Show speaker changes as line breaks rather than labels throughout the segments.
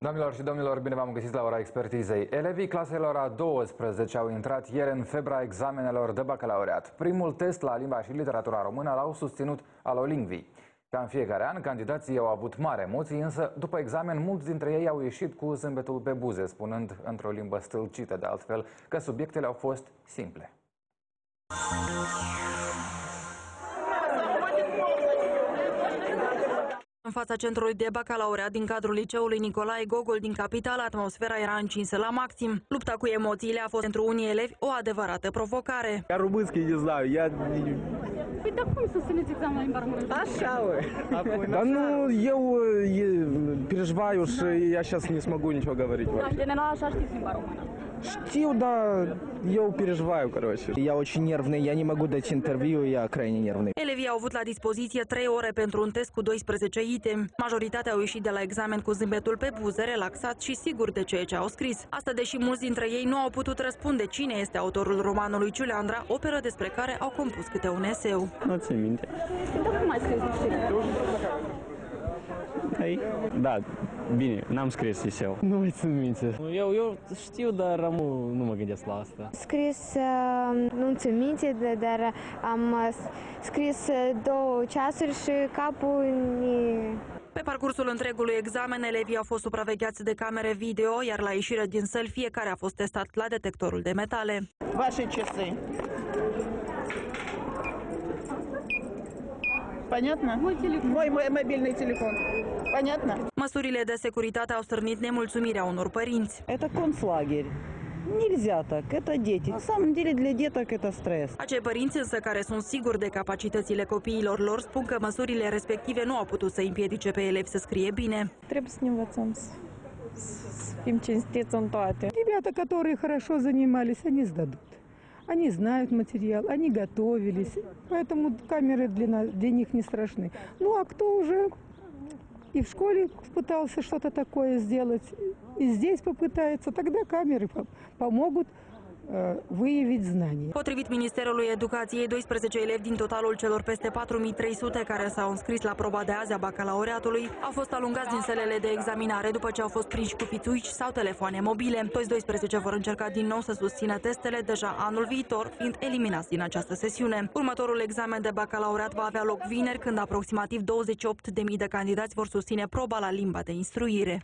Doamnelor și domnilor, bine v-am găsit la ora expertizei. Elevii claselor a 12 au intrat ieri în febra examenelor de bacalaureat. Primul test la limba și literatura română l-au susținut alolingvii. Ca în fiecare an, candidații au avut mari emoții, însă după examen, mulți dintre ei au ieșit cu zâmbetul pe buze, spunând într-o limbă stâlcită de altfel că subiectele au fost simple.
În fața centrului de bacalaureat din cadrul liceului Nicolae Gogol din capitală, atmosfera era încinsă la maxim. Lupta cu emoțiile a fost pentru unii elevi o adevărată provocare.
Я румынский не знаю, я...
Păi dar cum susțineți examenul în limba română?
Așa, Да ну, eu переживаю, что я сейчас не смогу niciего говорить.
Da, în general așa știți limba română.
Știu, да, eu переживаю, короче. Я очень нервный, я не могу дать интервью, я крайне нервный.
Elevii au avut la dispoziție 3 ore pentru un test cu 12 itemi. Majoritatea au ieșit de la examen cu zâmbetul pe buze, relaxat și sigur de ceea ce au scris. Asta deși mulți dintre ei nu au putut răspunde cine este autorul romanului Ciuleandra, operă despre care au compus câte un eseu.
Nu țin minte.
Dar cum ai scris
Ei, da, bine, n-am scris eseu.
Nu mai țin minte.
Eu știu, dar nu mă gândesc la asta.
Scris, nu țin minte, dar am scris 2 ceasuri și capul
Pe parcursul întregului examen, elevii au fost supravegheați de camere video, iar la ieșire din săli, fiecare a fost testat la detectorul de metale.
Ваши часы. Понятно? Мой мобильный телефон. Понятно?
Măsurile de securitate au stârnit nemulțumirea unor părinți.
Это концлагерь. Нельзя так, это дети. На самом деле для деток это стресс.
Acei părinți însă care sunt siguri de capacitățile copiilor lor spun că măsurile respective nu au putut să împiedice pe elevi să scrie bine.
Trebuie să ne învățăm să fim cinstiți în toate.
Ребята, которые хорошо занимались, они сдадут. Они знают материал, они готовились, поэтому камеры для них не страшны. Ну а кто уже и в школе пытался что-то такое сделать, и здесь попытается, тогда камеры помогут выявить знания.
Potrivit Ministerului Educației, 12 elevi din totalul celor peste 4300 care s-au înscris la proba de azi a bacalaureatului au fost alungați din sălile de examinare după ce au fost prinși cu pițuici sau telefoane mobile. Toți 12 vor încerca din nou să susțină testele deja anul viitor, fiind eliminați din această sesiune. Următorul examen de bacalaureat va avea loc vineri, când aproximativ 28.000 de candidați vor susține proba la limba de instruire.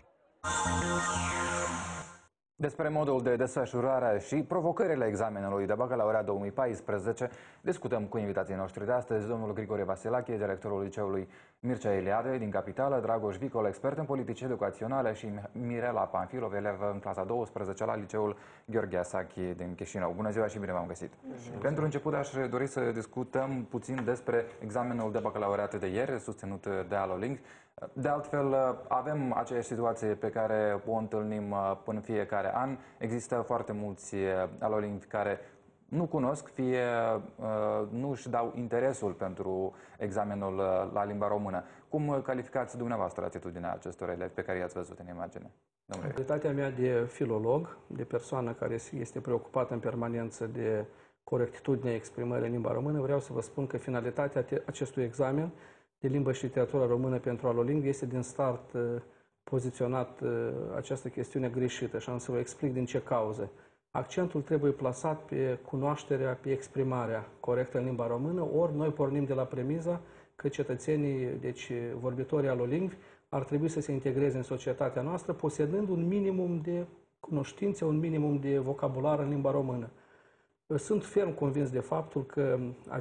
Despre modul de desfășurare și provocările examenului de bacalaureat 2014 discutăm cu invitații noștri de astăzi, domnul Grigore Vasilache, directorul liceului Mircea Eliade din capitală, Dragoș Vicol, expert în politici educaționale, și Mirela Panfilov, elevă în clasa 12 la liceul Gheorghe Asachi din Chișinău. Bună ziua și bine v-am găsit! Pentru început aș dori să discutăm puțin despre examenul de bacalaureat de ieri, susținut de Aloling. De altfel, avem aceeași situație pe care o întâlnim în fiecare an. Există foarte mulți alolingvi care nu cunosc, fie nu își dau interesul pentru examenul la limba română. Cum calificați dumneavoastră atitudinea acestor elevi pe care i-ați văzut în imagine?
În calitatea mea de filolog, de persoană care este preocupată în permanență de corectitudinea exprimării în limba română, vreau să vă spun că finalitatea acestui examen de limbă și literatură română pentru alolingvi este din start poziționat această chestiune greșită și am să vă explic din ce cauze. Accentul trebuie plasat pe cunoașterea, pe exprimarea corectă în limba română, ori noi pornim de la premiza că cetățenii, deci vorbitorii alolingvi, ar trebui să se integreze în societatea noastră posedând un minimum de cunoștințe, un minimum de vocabular în limba română. Sunt ferm convins de faptul că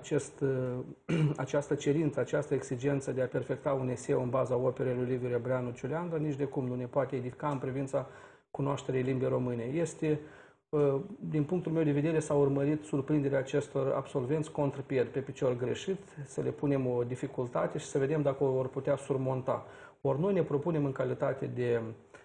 această cerință, această exigență de a perfecta un eseu în baza operei lui Liviu Rebreanu Ciuleandra nici de cum nu ne poate edifica în privința cunoașterii limbii române. Din punctul meu de vedere, s-a urmărit surprinderea acestor absolvenți contrpied, pe picior greșit, să le punem o dificultate și să vedem dacă o vor putea surmonta. Ori noi ne propunem în calitate de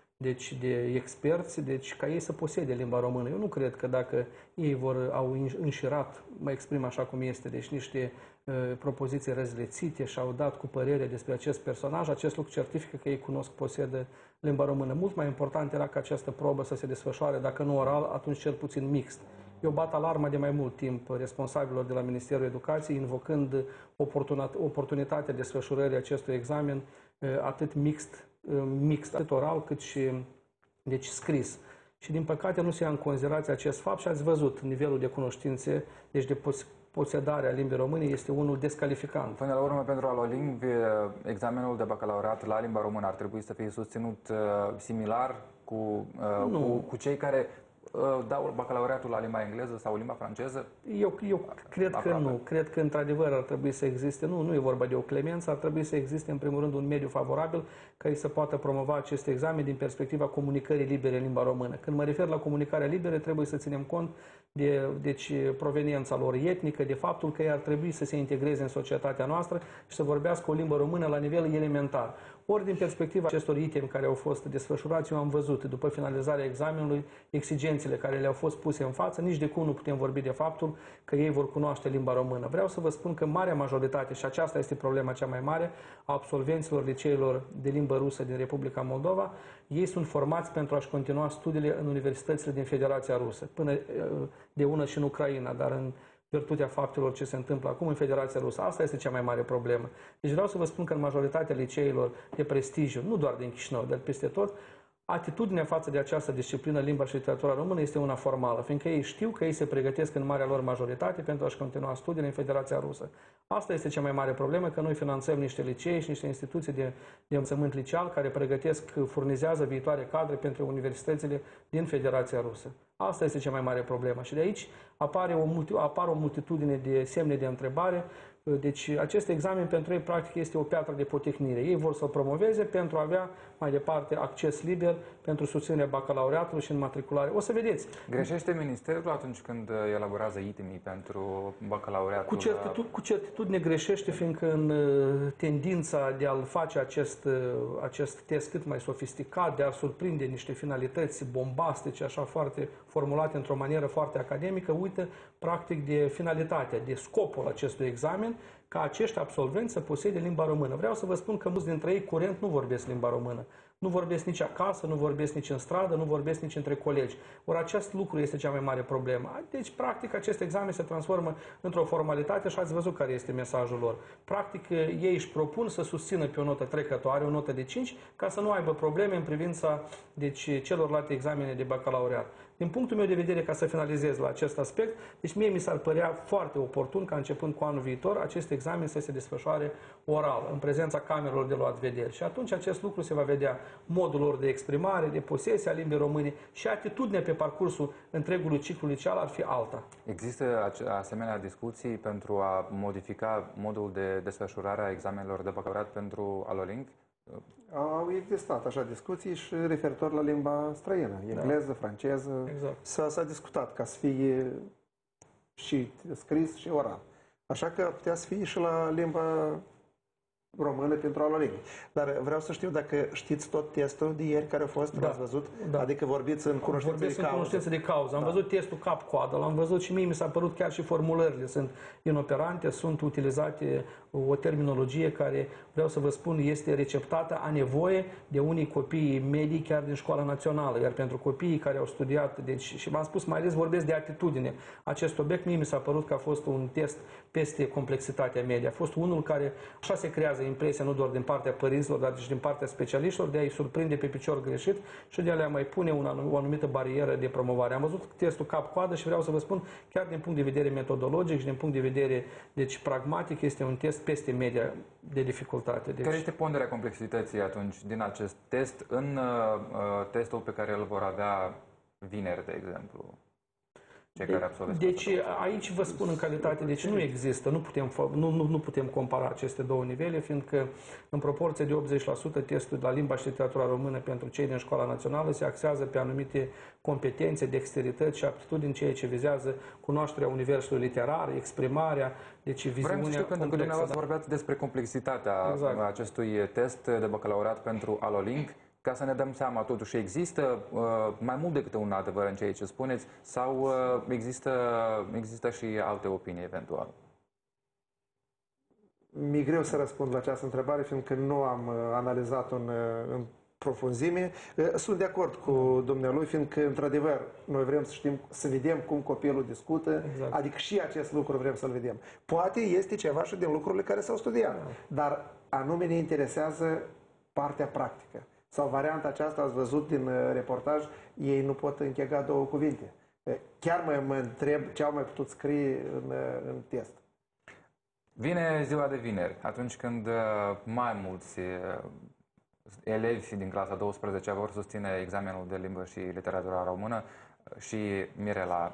experți, ca ei să posede limba română. Eu nu cred că dacă ei au înșirat, mă exprim așa cum este, deci niște propoziții răzlețite și au dat cu părere despre acest personaj, acest lucru certifică că ei cunosc, posedă limba română. Mult mai important era ca această probă să se desfășoare, dacă nu oral, atunci cel puțin mixt. Eu bat alarma de mai mult timp responsabililor de la Ministerul Educației, invocând oportunitatea desfășurării acestui examen atât mixt, atât oral, cât și deci scris. Și din păcate nu se ia în considerație acest fapt și ați văzut nivelul de cunoștințe, deci de posedarea limbii române este unul descalificant.
Până la urmă, pentru alolingvi, examenul de bacalaureat la limba română ar trebui să fie susținut similar cu cei care dau bacalaureatul la limba engleză sau limba franceză?
Eu cred că nu. Cred că într-adevăr ar trebui să existe, nu e vorba de o clemență, ar trebui să existe în primul rând un mediu favorabil care să poată promova acest examen din perspectiva comunicării libere în limba română. Când mă refer la comunicarea liberă, trebuie să ținem cont de proveniența lor etnică, de faptul că ei ar trebui să se integreze în societatea noastră și să vorbească o limbă română la nivel elementar. Ori din perspectiva acestor itemi care au fost desfășurați, eu am văzut după finalizarea examenului exigențele care le-au fost puse în față, nici de cum nu putem vorbi de faptul că ei vor cunoaște limba română. Vreau să vă spun că marea majoritate, și aceasta este problema cea mai mare, a absolvenților liceilor de limbă rusă din Republica Moldova, ei sunt formați pentru a-și continua studiile în universitățile din Federația Rusă, până de una și în Ucraina, dar în virtutea faptelor ce se întâmplă acum în Federația Rusă. Asta este cea mai mare problemă. Deci vreau să vă spun că în majoritatea liceilor de prestigiu, nu doar din Chișinău, dar peste tot, atitudinea față de această disciplină, limba și literatura română, este una formală, fiindcă ei știu că ei se pregătesc în marea lor majoritate pentru a-și continua studiile în Federația Rusă. Asta este cea mai mare problemă, că noi finanțăm niște licee și niște instituții de învățământ liceal care pregătesc, furnizează viitoare cadre pentru universitățile din Federația Rusă. Asta este cea mai mare problemă și de aici apare o multitudine de semne de întrebare. Deci acest examen pentru ei practic este o piatră de potecnire. Ei vor să-l promoveze pentru a avea mai departe acces liber pentru susținerea bacalaureatului și înmatriculare. O să vedeți.
Greșește Ministerul atunci când elaborează itemii pentru bacalaureatul?
Cu certitudine greșește, fiindcă în tendința de a-l face acest test cât mai sofisticat, de a surprinde niște finalități bombastice, așa foarte formulate într-o manieră foarte academică, uită practic de finalitatea, de scopul acestui examen, ca acești absolvenți să posede limba română. Vreau să vă spun că mulți dintre ei curent nu vorbesc limba română. Nu vorbesc nici acasă, nu vorbesc nici în stradă, nu vorbesc nici între colegi. Ori acest lucru este cea mai mare problemă. Deci, practic, acest examen se transformă într-o formalitate și ați văzut care este mesajul lor. Practic, ei își propun să susțină pe o notă trecătoare, o notă de 5, ca să nu aibă probleme în privința celorlalte examene de bacalaureat. Din punctul meu de vedere, ca să finalizez la acest aspect, deci mie mi s-ar părea foarte oportun ca începând cu anul viitor, acest examen să se desfășoare oral, în prezența camerelor de luat vederi. Și atunci acest lucru se va vedea modul lor de exprimare, de posesie a limbii române și atitudinea pe parcursul întregului ciclu liceal ar fi alta.
Există asemenea discuții pentru a modifica modul de desfășurare a examenelor de bacalaureat pentru alolingvi?
Au existat așa discuții și referitor la limba străină, engleză, franceză.
Exact.
S-a discutat ca să fie și scris și oral. Așa că putea să fie și la limba română pentru alolingvi. Dar vreau să știu dacă știți tot testul de ieri care a fost, l-ați văzut?
Da.
Adică vorbiți în cunoștință
de cauză. Am văzut testul cap-coadă, l-am văzut și mie mi s-a părut chiar și formulările sunt inoperante, sunt utilizate o terminologie care, vreau să vă spun, este receptată a nevoie de unii copii medii chiar din școala națională. Iar pentru copiii care au studiat, și v-am spus, mai ales vorbesc de atitudine. Acest obiect mie mi s-a părut că a fost un test peste complexitatea medie. A fost unul care, așa se creează impresia nu doar din partea părinților, dar și din partea specialiștilor, de a-i surprinde pe picior greșit și de a le mai pune o anumită barieră de promovare. Am văzut testul cap-coadă și vreau să vă spun, chiar din punct de vedere metodologic și din punct de vedere pragmatic, este un test peste media de dificultate.
Care este ponderea complexității atunci din acest test în testul pe care îl vor avea vineri, de exemplu?
Deci aici vă spun în calitate, nu există, nu putem compara aceste două nivele, fiindcă în proporție de 80% testul la limba și literatura română pentru cei din școala națională se axează pe anumite competențe, dexterități și aptitudini, ceea ce vizează cunoașterea universului literar, exprimarea, viziunea
Vrem să știu, pentru că dumneavoastră
da.
vorbeați despre complexitatea acestui test de bacalaureat pentru alolingvi. Ca să ne dăm seama, totuși există mai mult decât un adevăr în ceea ce spuneți sau există și alte opinii eventual?
Mi-e greu să răspund la această întrebare, fiindcă nu am analizat-o în profunzime. Sunt de acord cu dumnealui, fiindcă, într-adevăr, noi vrem să știm, să vedem cum copilul discută, adică și acest lucru vrem să-l vedem. Poate este ceva și din lucrurile care s-au studiat, dar anume ne interesează partea practică. Sau varianta aceasta, ați văzut din reportaj, ei nu pot închega două cuvinte. Chiar mă întreb ce au mai putut scrie în test.
Vine ziua de vineri, atunci când mai mulți elevi din clasa 12 vor susține examenul de limbă și literatura română și Mirela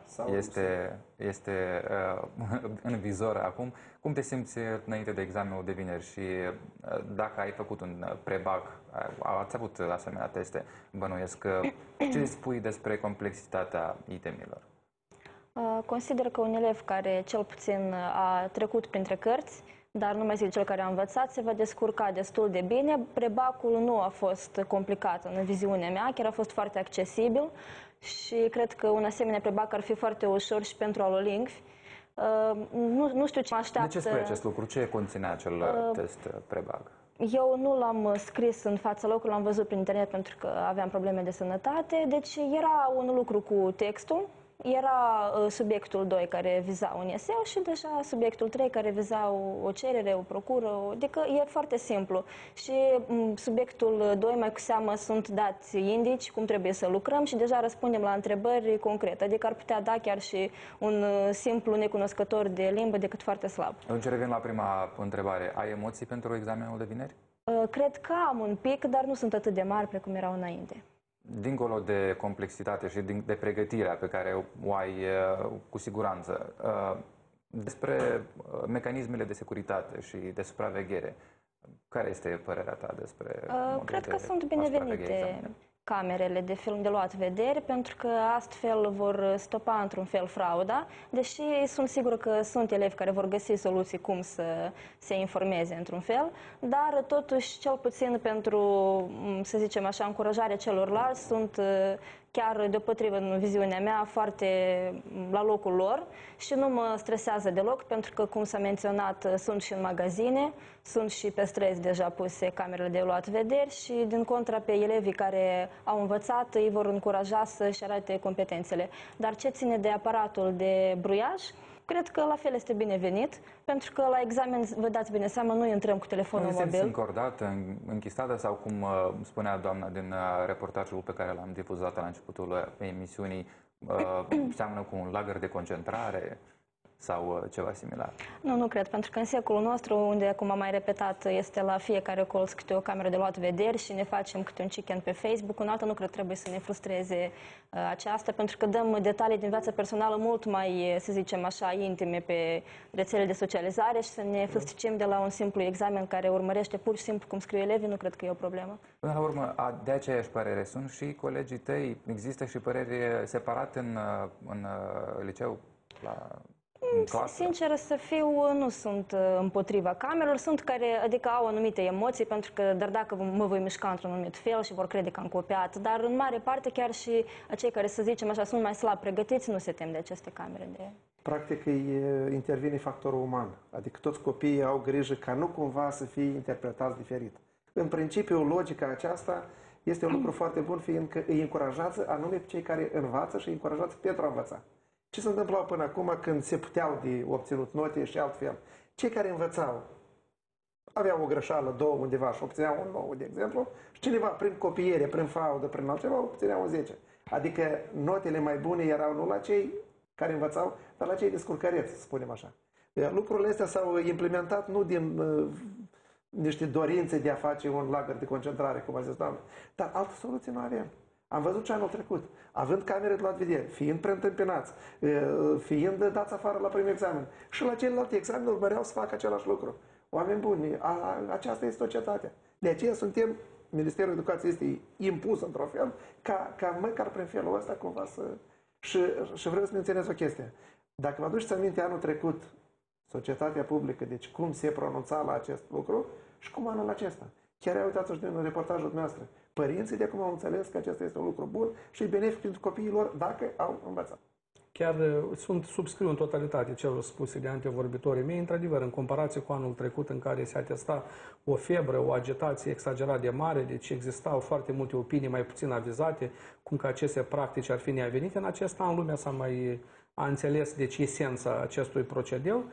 este în vizor acum. Cum te simți înainte de examenul de vineri și dacă ai făcut un prebac, ați avut asemenea teste, bănuiesc, ce spui despre complexitatea itemilor?
Consider că un elev care cel puțin a trecut printre cărți, dar nu mai zic cel care a învățat, se va descurca destul de bine. Prebacul nu a fost complicat în viziunea mea, chiar a fost foarte accesibil și cred că un asemenea prebac ar fi foarte ușor și pentru alolingvi. Nu știu ce mă așteaptă.
De ce spui acest lucru? Ce conține acel test prebac?
Eu nu l-am scris în fața locului, l-am văzut prin internet pentru că aveam probleme de sănătate. Deci era un lucru cu textul. Era subiectul 2 care viza un eseu și deja subiectul 3 care viza o cerere, o procură, adică e foarte simplu. Și subiectul 2 mai cu seamă sunt dați indici cum trebuie să lucrăm și deja răspundem la întrebări concrete, adică ar putea da chiar și un simplu necunoscător de limbă decât foarte slab.
Atunci revin la prima întrebare. Ai emoții pentru examenul de vineri?
Cred că am un pic, dar nu sunt atât de mari precum erau înainte.
Dincolo de complexitate și de pregătirea pe care o ai cu siguranță, despre mecanismele de securitate și de supraveghere, care este părerea ta despre
cred că sunt binevenite camerele de film de luat vedere, pentru că astfel vor stopa într-un fel frauda, deși sunt sigură că sunt elevi care vor găsi soluții cum să se informeze într-un fel, dar totuși, cel puțin pentru, să zicem așa, încurajarea celorlalți, sunt chiar deopotrivă în viziunea mea foarte la locul lor și nu mă stresează deloc, pentru că, cum s-a menționat, sunt și în magazine, sunt și pe străzi deja puse camerele de luat vederi și, din contra, pe elevii care au învățat îi vor încuraja să-și arate competențele. Dar ce ține de aparatul de bruiaj, cred că la fel este binevenit, pentru că la examen, vă dați bine seama, nu intrăm cu telefonul mobil.
Nu simți încordată, închisată sau, cum spunea doamna din reportajul pe care l-am difuzat la începutul emisiunii, seamănă cu un lagăr de concentrare sau ceva similar?
Nu cred, pentru că în secolul nostru, unde, cum am mai repetat, este la fiecare colț câte o cameră de luat vederi și ne facem câte un chicken pe Facebook, un altă nu cred trebuie să ne frustreze aceasta, pentru că dăm detalii din viața personală mult mai, să zicem așa, intime pe rețele de socializare și să ne frustricem de la un simplu examen care urmărește pur și simplu cum scriu elevii, nu cred că e o problemă.
Până la urmă, de aceeași părere sunt și colegii tăi? Există și păreri separate în liceu?
Sinceră să fiu, nu sunt împotriva camerelor, sunt care, adică au anumite emoții, pentru că, dar dacă mă voi mișca într-un anumit fel și vor crede că am copiat, dar în mare parte chiar și acei care, să zicem așa, sunt mai slab pregătiți, nu se tem de aceste camere de...
Practic intervine factorul uman, adică toți copiii au grijă ca nu cumva să fie interpretați diferit. În principiu, logica aceasta este un lucru foarte bun, fiindcă îi încurajează anume pe cei care învață și îi încurajează pentru a învăța. Ce se întâmpla până acum când se puteau de obținut note și altfel? Cei care învățau aveau o greșeală, două undeva și obțineau un 9, de exemplu, și cineva prin copiere, prin fraudă, prin altceva, obțineau un 10. Adică notele mai bune erau nu la cei care învățau, dar la cei descurcăreți, să spunem așa. Lucrurile astea s-au implementat nu din niște dorințe de a face un lagăr de concentrare, cum a zis doamna, dar altă soluție nu avem. Am văzut ce anul trecut, având camere de luat vedere, fiind preîntâmpinați, fiind dați afară la primul examen și la celelalte examene urmăreau să facă același lucru. Oameni buni, aceasta este societatea. De aceea suntem, Ministerul Educației este impus într-un fel, ca măcar prin felul ăsta cumva să... Și vreau să menționez o chestie. Dacă vă aduceți aminte anul trecut, societatea publică, deci cum se pronunța la acest lucru și cum anul acesta. Chiar uitați-vă din reportajul dumneavoastră. Părinții de acum au înțeles că acesta este un lucru bun și benefic pentru copiilor dacă au învățat.
Chiar subscriu în totalitate celor spuse de antevorbitorii mei. Într-adevăr, în comparație cu anul trecut în care se atesta o febră, o agitație exagerat de mare, deci existau foarte multe opinii mai puțin avizate, cum că aceste practici ar fi neavenite, în acest an lumea s-a mai a înțeles deci esența acestui procedeu,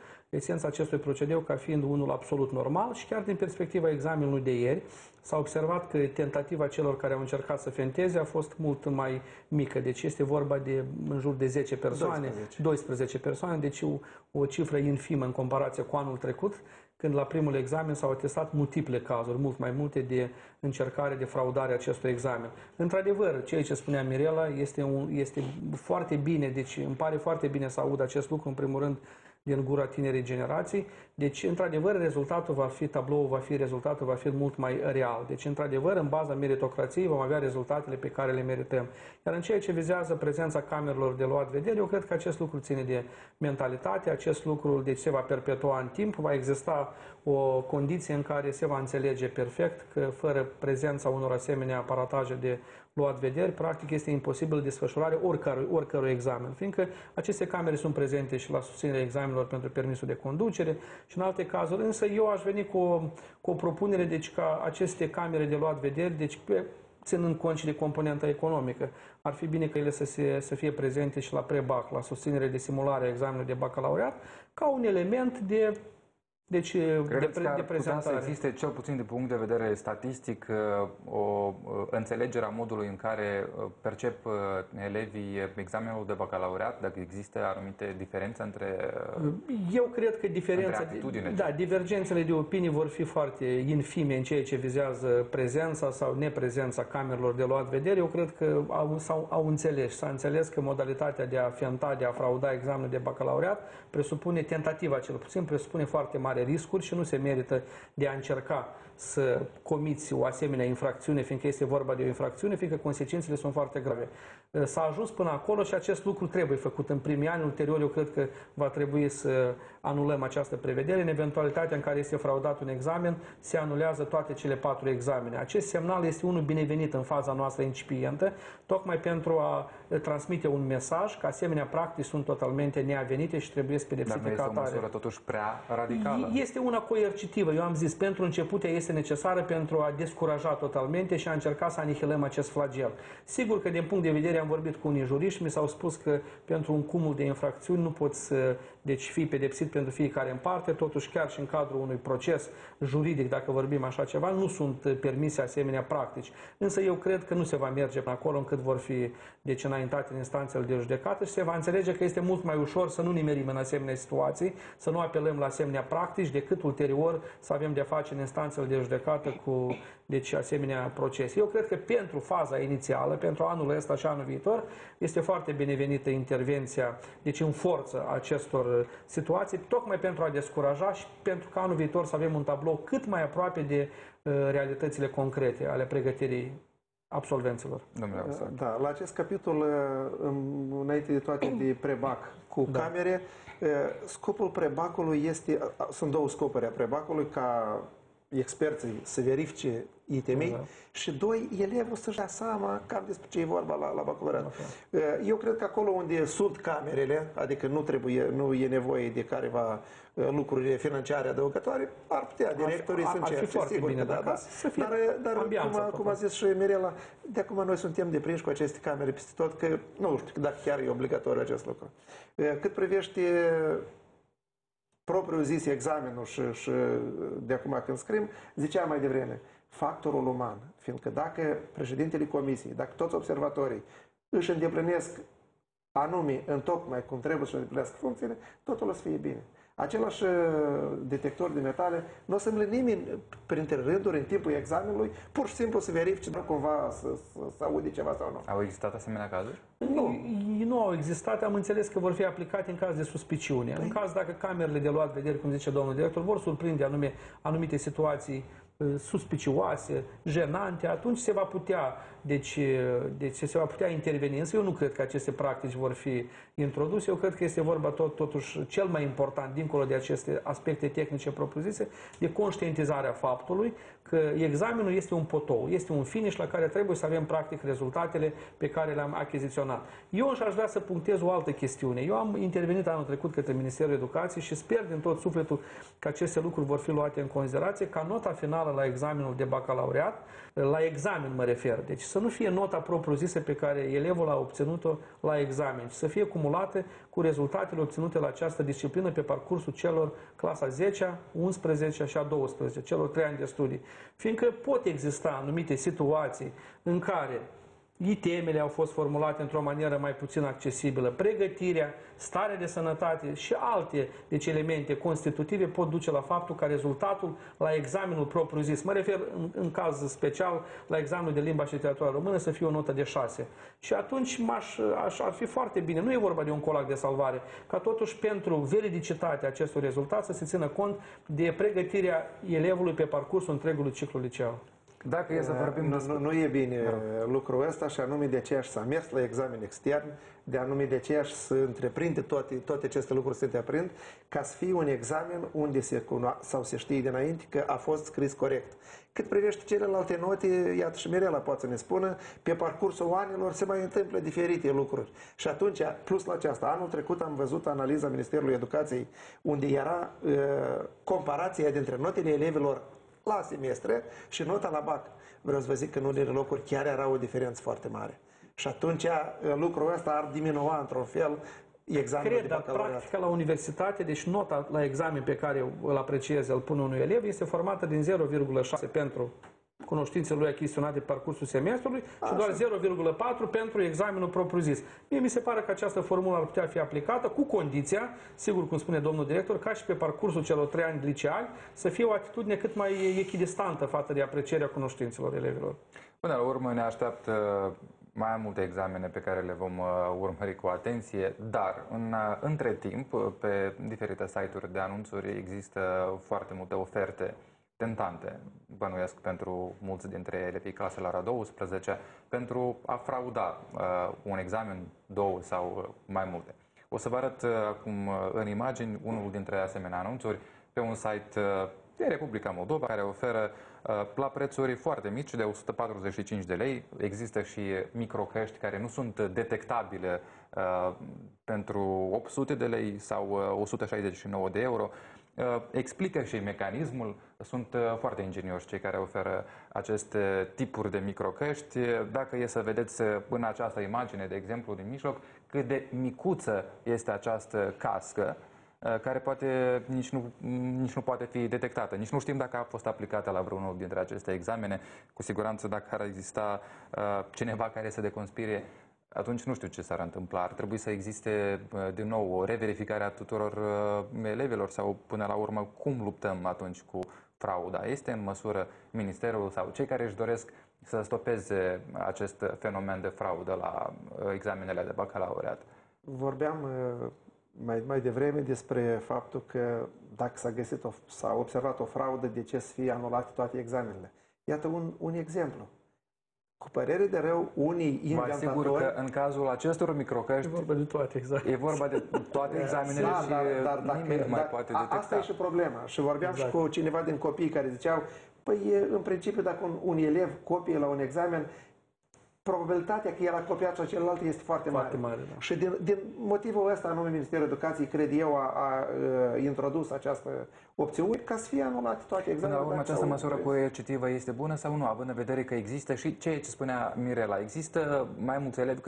ca fiind unul absolut normal și chiar din perspectiva examenului de ieri s-a observat că tentativa celor care au încercat să fenteze a fost mult mai mică. Deci este vorba de în jur de 10 persoane, 12 persoane, deci o cifră infimă în comparație cu anul trecut, când la primul examen s-au atestat multiple cazuri, mult mai multe de încercare de fraudare a acestui examen. Într-adevăr, ceea ce spunea Mirela este foarte bine, deci îmi pare foarte bine să aud acest lucru, în primul rând, din gura tinerei generații. Deci, într-adevăr, rezultatul va fi mult mai real. Deci, într-adevăr, în baza meritocrației vom avea rezultatele pe care le merităm. Iar în ceea ce vizează prezența camerelor de luat vedere, eu cred că acest lucru ține de mentalitate, acest lucru deci se va perpetua în timp, va exista o condiție în care se va înțelege perfect că fără prezența unor asemenea aparataje de luat vederi, practic este imposibil desfășurare oricărui examen, fiindcă aceste camere sunt prezente și la susținerea examenelor pentru permisul de conducere și în alte cazuri, însă eu aș veni cu o propunere, deci ca aceste camere de luat vederi, deci ținând cont și de componenta economică, ar fi bine ca ele să fie prezente și la pre-bac, la susținere de simulare a examenului de bacalaureat, ca un element de
prezentare. Putea să existe, cel puțin din punct de vedere statistic, o înțelegere a modului în care percep elevii examenul de bacalaureat, dacă există anumite diferențe între
Eu cred că divergențele de opinii vor fi foarte infime în ceea ce vizează prezența sau neprezența camerelor de luat vedere. Eu cred că s-a înțeles că modalitatea de a fenta, de a frauda examenul de bacalaureat presupune, tentativa cel puțin, presupune foarte mare riscuri și nu se merită de a încerca să comiți o asemenea infracțiune, fiindcă este vorba de o infracțiune, fiindcă consecințele sunt foarte grave. S-a ajuns până acolo și acest lucru trebuie făcut în primii ani. Ulterior, eu cred că va trebui să anulăm această prevedere. În eventualitatea în care este fraudat un examen, se anulează toate cele 4 examene. Acest semnal este unul binevenit în faza noastră incipientă, tocmai pentru a transmite un mesaj că asemenea practici sunt totalmente neavenite și trebuie să pedepsite ca atare.
Dar nu este o măsură totuși prea radicală.
Este una coercitivă. Eu am zis, pentru început ea este necesară pentru a descuraja totalmente și a încerca să anihilăm acest flagel. Sigur că din punct de vedere, am vorbit cu unii juriști, mi s-au spus că pentru un cumul de infracțiuni nu poți să fii pedepsit pentru fiecare în parte, totuși chiar și în cadrul unui proces juridic, dacă vorbim așa ceva, nu sunt permise asemenea practici. Însă eu cred că nu se va merge până acolo încât vor fi înaintate în instanțele de judecată și se va înțelege că este mult mai ușor să nu nimerim în asemenea situații, să nu apelăm la asemenea practici, decât ulterior să avem de-a face în instanțele de judecată cu asemenea procese. Eu cred că pentru faza inițială, pentru anul ăsta și anul viitor, este foarte binevenită intervenția, în forță a acestor situații, tocmai pentru a descuraja și pentru ca anul viitor să avem un tablou cât mai aproape de realitățile concrete ale pregătirii absolvenților.
Da, la acest capitol, înainte de toate de prebac cu camere, scopul prebacului sunt două scopuri a prebacului, ca experții să verifice itemii și doi, elevul să-și dea seama cam despre ce e vorba la bacalaureat. Eu cred că acolo unde sunt camerele, adică nu e nevoie de careva lucruri financiare adăugătoare, ar putea directorii să încerce, sigur că da. Dar cum a zis și Mirela, de acum noi suntem deprinși cu aceste camere peste tot, că nu știu dacă chiar e obligatoriu acest lucru. Cât privește propriu zis examenul și de acum când scriem, ziceam mai devreme, factorul uman, fiindcă dacă președintele comisiei, dacă toți observatorii își îndeplinesc anume, întocmai cum trebuie să îndeplinească funcțiile, totul o să fie bine. Același detector de metale nu o să îmble nimeni printre rânduri în timpul examenului, pur și simplu să verifice dacă cumva să aude ceva sau nu.
Au existat asemenea cazuri?
Nu au existat, am înțeles că vor fi aplicate în caz de suspiciune. În caz dacă camerele de luat vedere, cum zice domnul director, vor surprinde anumite situații suspicioase, jenante, atunci se va putea, se va putea interveni. Însă eu nu cred că aceste practici vor fi introduse. Eu cred că este vorba totuși cel mai important, dincolo de aceste aspecte tehnice propriu-zise, de conștientizarea faptului că examenul este un potou, este un finish la care trebuie să avem practic rezultatele pe care le-am achiziționat. Eu aș vrea să punctez o altă chestiune. Eu am intervenit anul trecut către Ministerul Educației și sper din tot sufletul că aceste lucruri vor fi luate în considerație, ca nota finală la examenul de bacalaureat, la examen mă refer, deci să nu fie nota propriu-zisă pe care elevul a obținut-o la examen, ci să fie cumulate cu rezultatele obținute la această disciplină pe parcursul celor clasa 10, 11 și a 12, celor 3 ani de studii. Fiindcă pot exista anumite situații în care temele au fost formulate într-o manieră mai puțin accesibilă, pregătirea, starea de sănătate și alte elemente constitutive pot duce la faptul ca rezultatul la examenul propriu-zis, mă refer în caz special la examenul de limba și literatura română, să fie o notă de 6. Și atunci ar fi foarte bine, nu e vorba de un colac de salvare, ca totuși pentru veridicitatea acestor rezultate să se țină cont de pregătirea elevului pe parcursul întregului ciclu liceal.
Dacă e să vorbim nu e bine lucrul ăsta și anume de aceea s-a mers la examen extern, de anume de aceea să întreprinde toate aceste lucruri să te aprind, ca să fie un examen unde se știe dinainte că a fost scris corect. Cât privește celelalte note, iată și Mirela poate să ne spună, pe parcursul anilor se mai întâmplă diferite lucruri. Și atunci, plus la aceasta, anul trecut am văzut analiza Ministerului Educației, unde era comparația dintre notele elevilor la semestre și nota la BAC. Vreau să vă zic că în unele locuri chiar era o diferență foarte mare. Și atunci lucrul ăsta ar diminua într-un fel examenul de bacalaureat.
Practica la universitate, deci nota la examen pe care îl aprecieze, îl pune unui elev, este formată din 0,6 pentru cunoștințele lui achiziționate pe parcursul semestrului și doar 0,4 pentru examenul propriu-zis. Mie mi se pare că această formulă ar putea fi aplicată cu condiția, sigur cum spune domnul director, ca și pe parcursul celor 3 ani liceali să fie o atitudine cât mai echidistantă față de aprecierea cunoștințelor elevilor.
Până la urmă ne așteaptă mai multe examene pe care le vom urmări cu atenție, dar între timp, pe diferite site-uri de anunțuri există foarte multe oferte tentante, bănuiesc pentru mulți dintre elevii claselor a 12, pentru a frauda un examen, 2 sau mai multe. O să vă arăt acum în imagini unul dintre asemenea anunțuri pe un site de Republica Moldova care oferă la prețuri foarte mici, de 145 de lei. Există și microcăști care nu sunt detectabile pentru 800 de lei sau 169 de euro. Explică și mecanismul, sunt foarte ingenioși cei care oferă aceste tipuri de microcăști. Dacă e să vedeți în această imagine, de exemplu, din mijloc, cât de micuță este această cască, care poate nici nu poate fi detectată. Nici nu știm dacă a fost aplicată la vreunul dintre aceste examene. Cu siguranță, dacă ar exista cineva care să deconspire, atunci nu știu ce s-ar întâmpla. Ar trebui să existe din nou o reverificare a tuturor elevilor sau până la urmă cum luptăm atunci cu frauda. Este în măsură Ministerul sau cei care își doresc să stopeze acest fenomen de fraudă la examenele de bacalaureat?
Vorbeam mai devreme despre faptul că dacă s-a observat o fraudă, de ce să fie anulate toate examenele. Iată un exemplu. Cu părere de rău, unii inventatori...
Vă asigur că în cazul acestor microcăști...
E vorba de toate examenele.
E vorba de toate examenele și nimeni nu mai poate detecta.
Asta e și problema. Și vorbeam și cu cineva din copii care ziceau, păi în principiu dacă un elev copie la un examen, probabilitatea că el a copiat sau celălalt este foarte mare.
Da.
Și din motivul ăsta, anume Ministerul Educației, cred eu, a introdus această opțiune ca să fie anulate toate examenele.
Până la urmă, această măsură coercitivă este bună sau nu, având în vedere că există și ceea ce spunea Mirela, există mai mulți elevi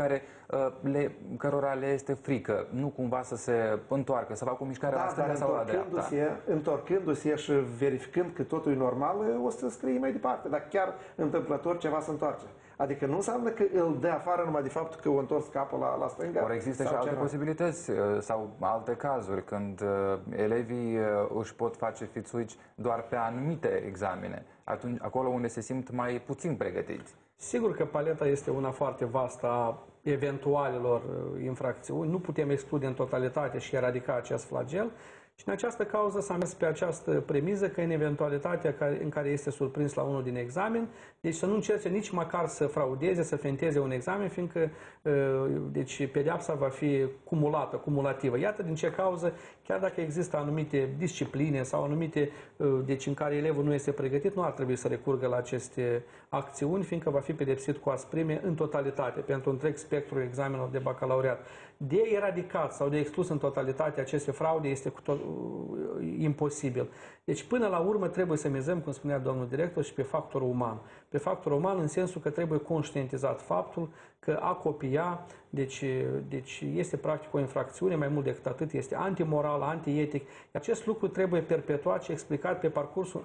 cărora le este frică, nu cumva să se întoarcă, să facă o mișcare la stânga sau la dreapta.
Întorcându-se și verificând că totul e normal, o să scrie mai departe, dacă chiar întâmplător ceva se întoarce. Adică nu înseamnă că îl dă afară numai de faptul că o întors capul la stânga.
Ori există și alte posibilități sau alte cazuri când elevii își pot face fițuici doar pe anumite examene, acolo unde se simt mai puțin pregătiți.
Sigur că paleta este una foarte vastă a eventualelor infracțiuni. Nu putem exclude în totalitate și eradica acest flagel. Și în această cauză s-a mers pe această premiză că în eventualitatea în care este surprins la unul din examen, deci să nu încerce nici măcar să fraudeze, să fenteze un examen, fiindcă deci pedeapsa va fi cumulativă. Iată din ce cauză, chiar dacă există anumite discipline sau anumite, deci în care elevul nu este pregătit, nu ar trebui să recurgă la aceste acțiuni, fiindcă va fi pedepsit cu asprime în totalitate, pentru întreg spectrul examenelor de bacalaureat. De eradicat sau de exclus în totalitate aceste fraude este imposibil. Deci, până la urmă, trebuie să mizăm, cum spunea domnul director, și pe factorul uman. Pe factorul uman în sensul că trebuie conștientizat faptul că a copia, deci este practic o infracțiune, mai mult decât atât, este antimoral, antietic. Acest lucru trebuie perpetuat și explicat pe parcursul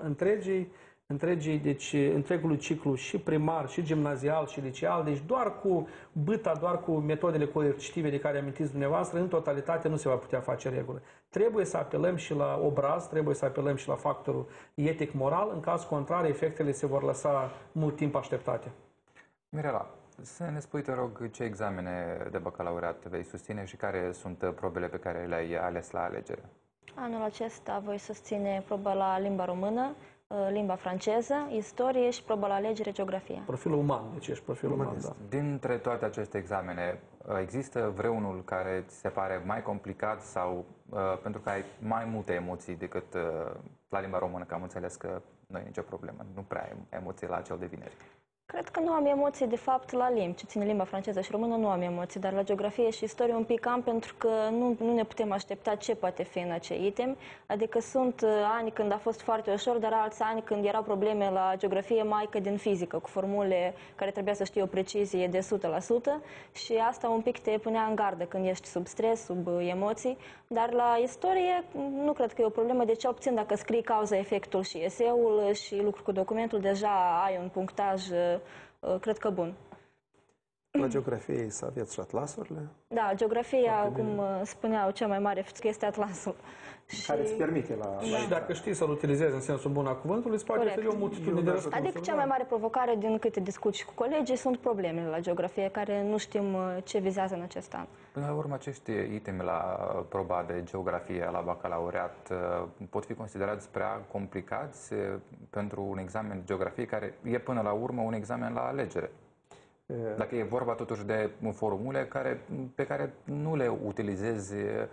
întregului ciclu și primar, și gimnazial, și liceal, deci doar cu bâta, doar cu metodele coercitive de care amintiți dumneavoastră, în totalitate nu se va putea face regulă. Trebuie să apelăm și la obraz, trebuie să apelăm și la factorul etic-moral, în caz contrar, efectele se vor lăsa mult timp așteptate.
Mirela, să ne spui, te rog, ce examene de bacalaureat vei susține și care sunt probele pe care le-ai ales la alegere?
Anul acesta voi susține proba la limba română, limba franceză, istorie și proba la alegere, geografie.
Profilul uman, deci ești profilul uman, da.
Dintre toate aceste examene, există vreunul care ți se pare mai complicat sau pentru că ai mai multe emoții decât la limba română, că am înțeles că nu e nicio problemă, nu prea ai emoții la acel de vineri?
Cred că nu am emoții, de fapt, la limbi. Ce ține limba franceză și română nu am emoții, dar la geografie și istorie un pic am, pentru că nu ne putem aștepta ce poate fi în acei item. Adică sunt ani când a fost foarte ușor, dar alți ani când erau probleme la geografie mai că din fizică, cu formule care trebuia să știe o precizie de 100%, și asta un pic te punea în gardă când ești sub stres, sub emoții. Dar la istorie nu cred că e o problemă, de cel puțin dacă scrii cauza, efectul și eseul și lucru cu documentul, deja ai un punctaj, cred că bun.
La geografie să aveți și atlasurile?
Da, geografia, cum spuneau, cea mai mare este atlasul.
Care îți permite la...
Și dacă știi să-l utilizezi în sensul bun al cuvântului, îți poate oferi o multitudine de răspunsuri.
Adică cea mai mare provocare, din câte discuți cu colegii, sunt problemele la geografie, care nu știm ce vizează în acest an.
Până la urmă, acești itemi la proba de geografie la bacalaureat pot fi considerați prea complicați pentru un examen de geografie, care e până la urmă un examen la alegere. Dacă e vorba totuși de formule pe care nu le utilizezi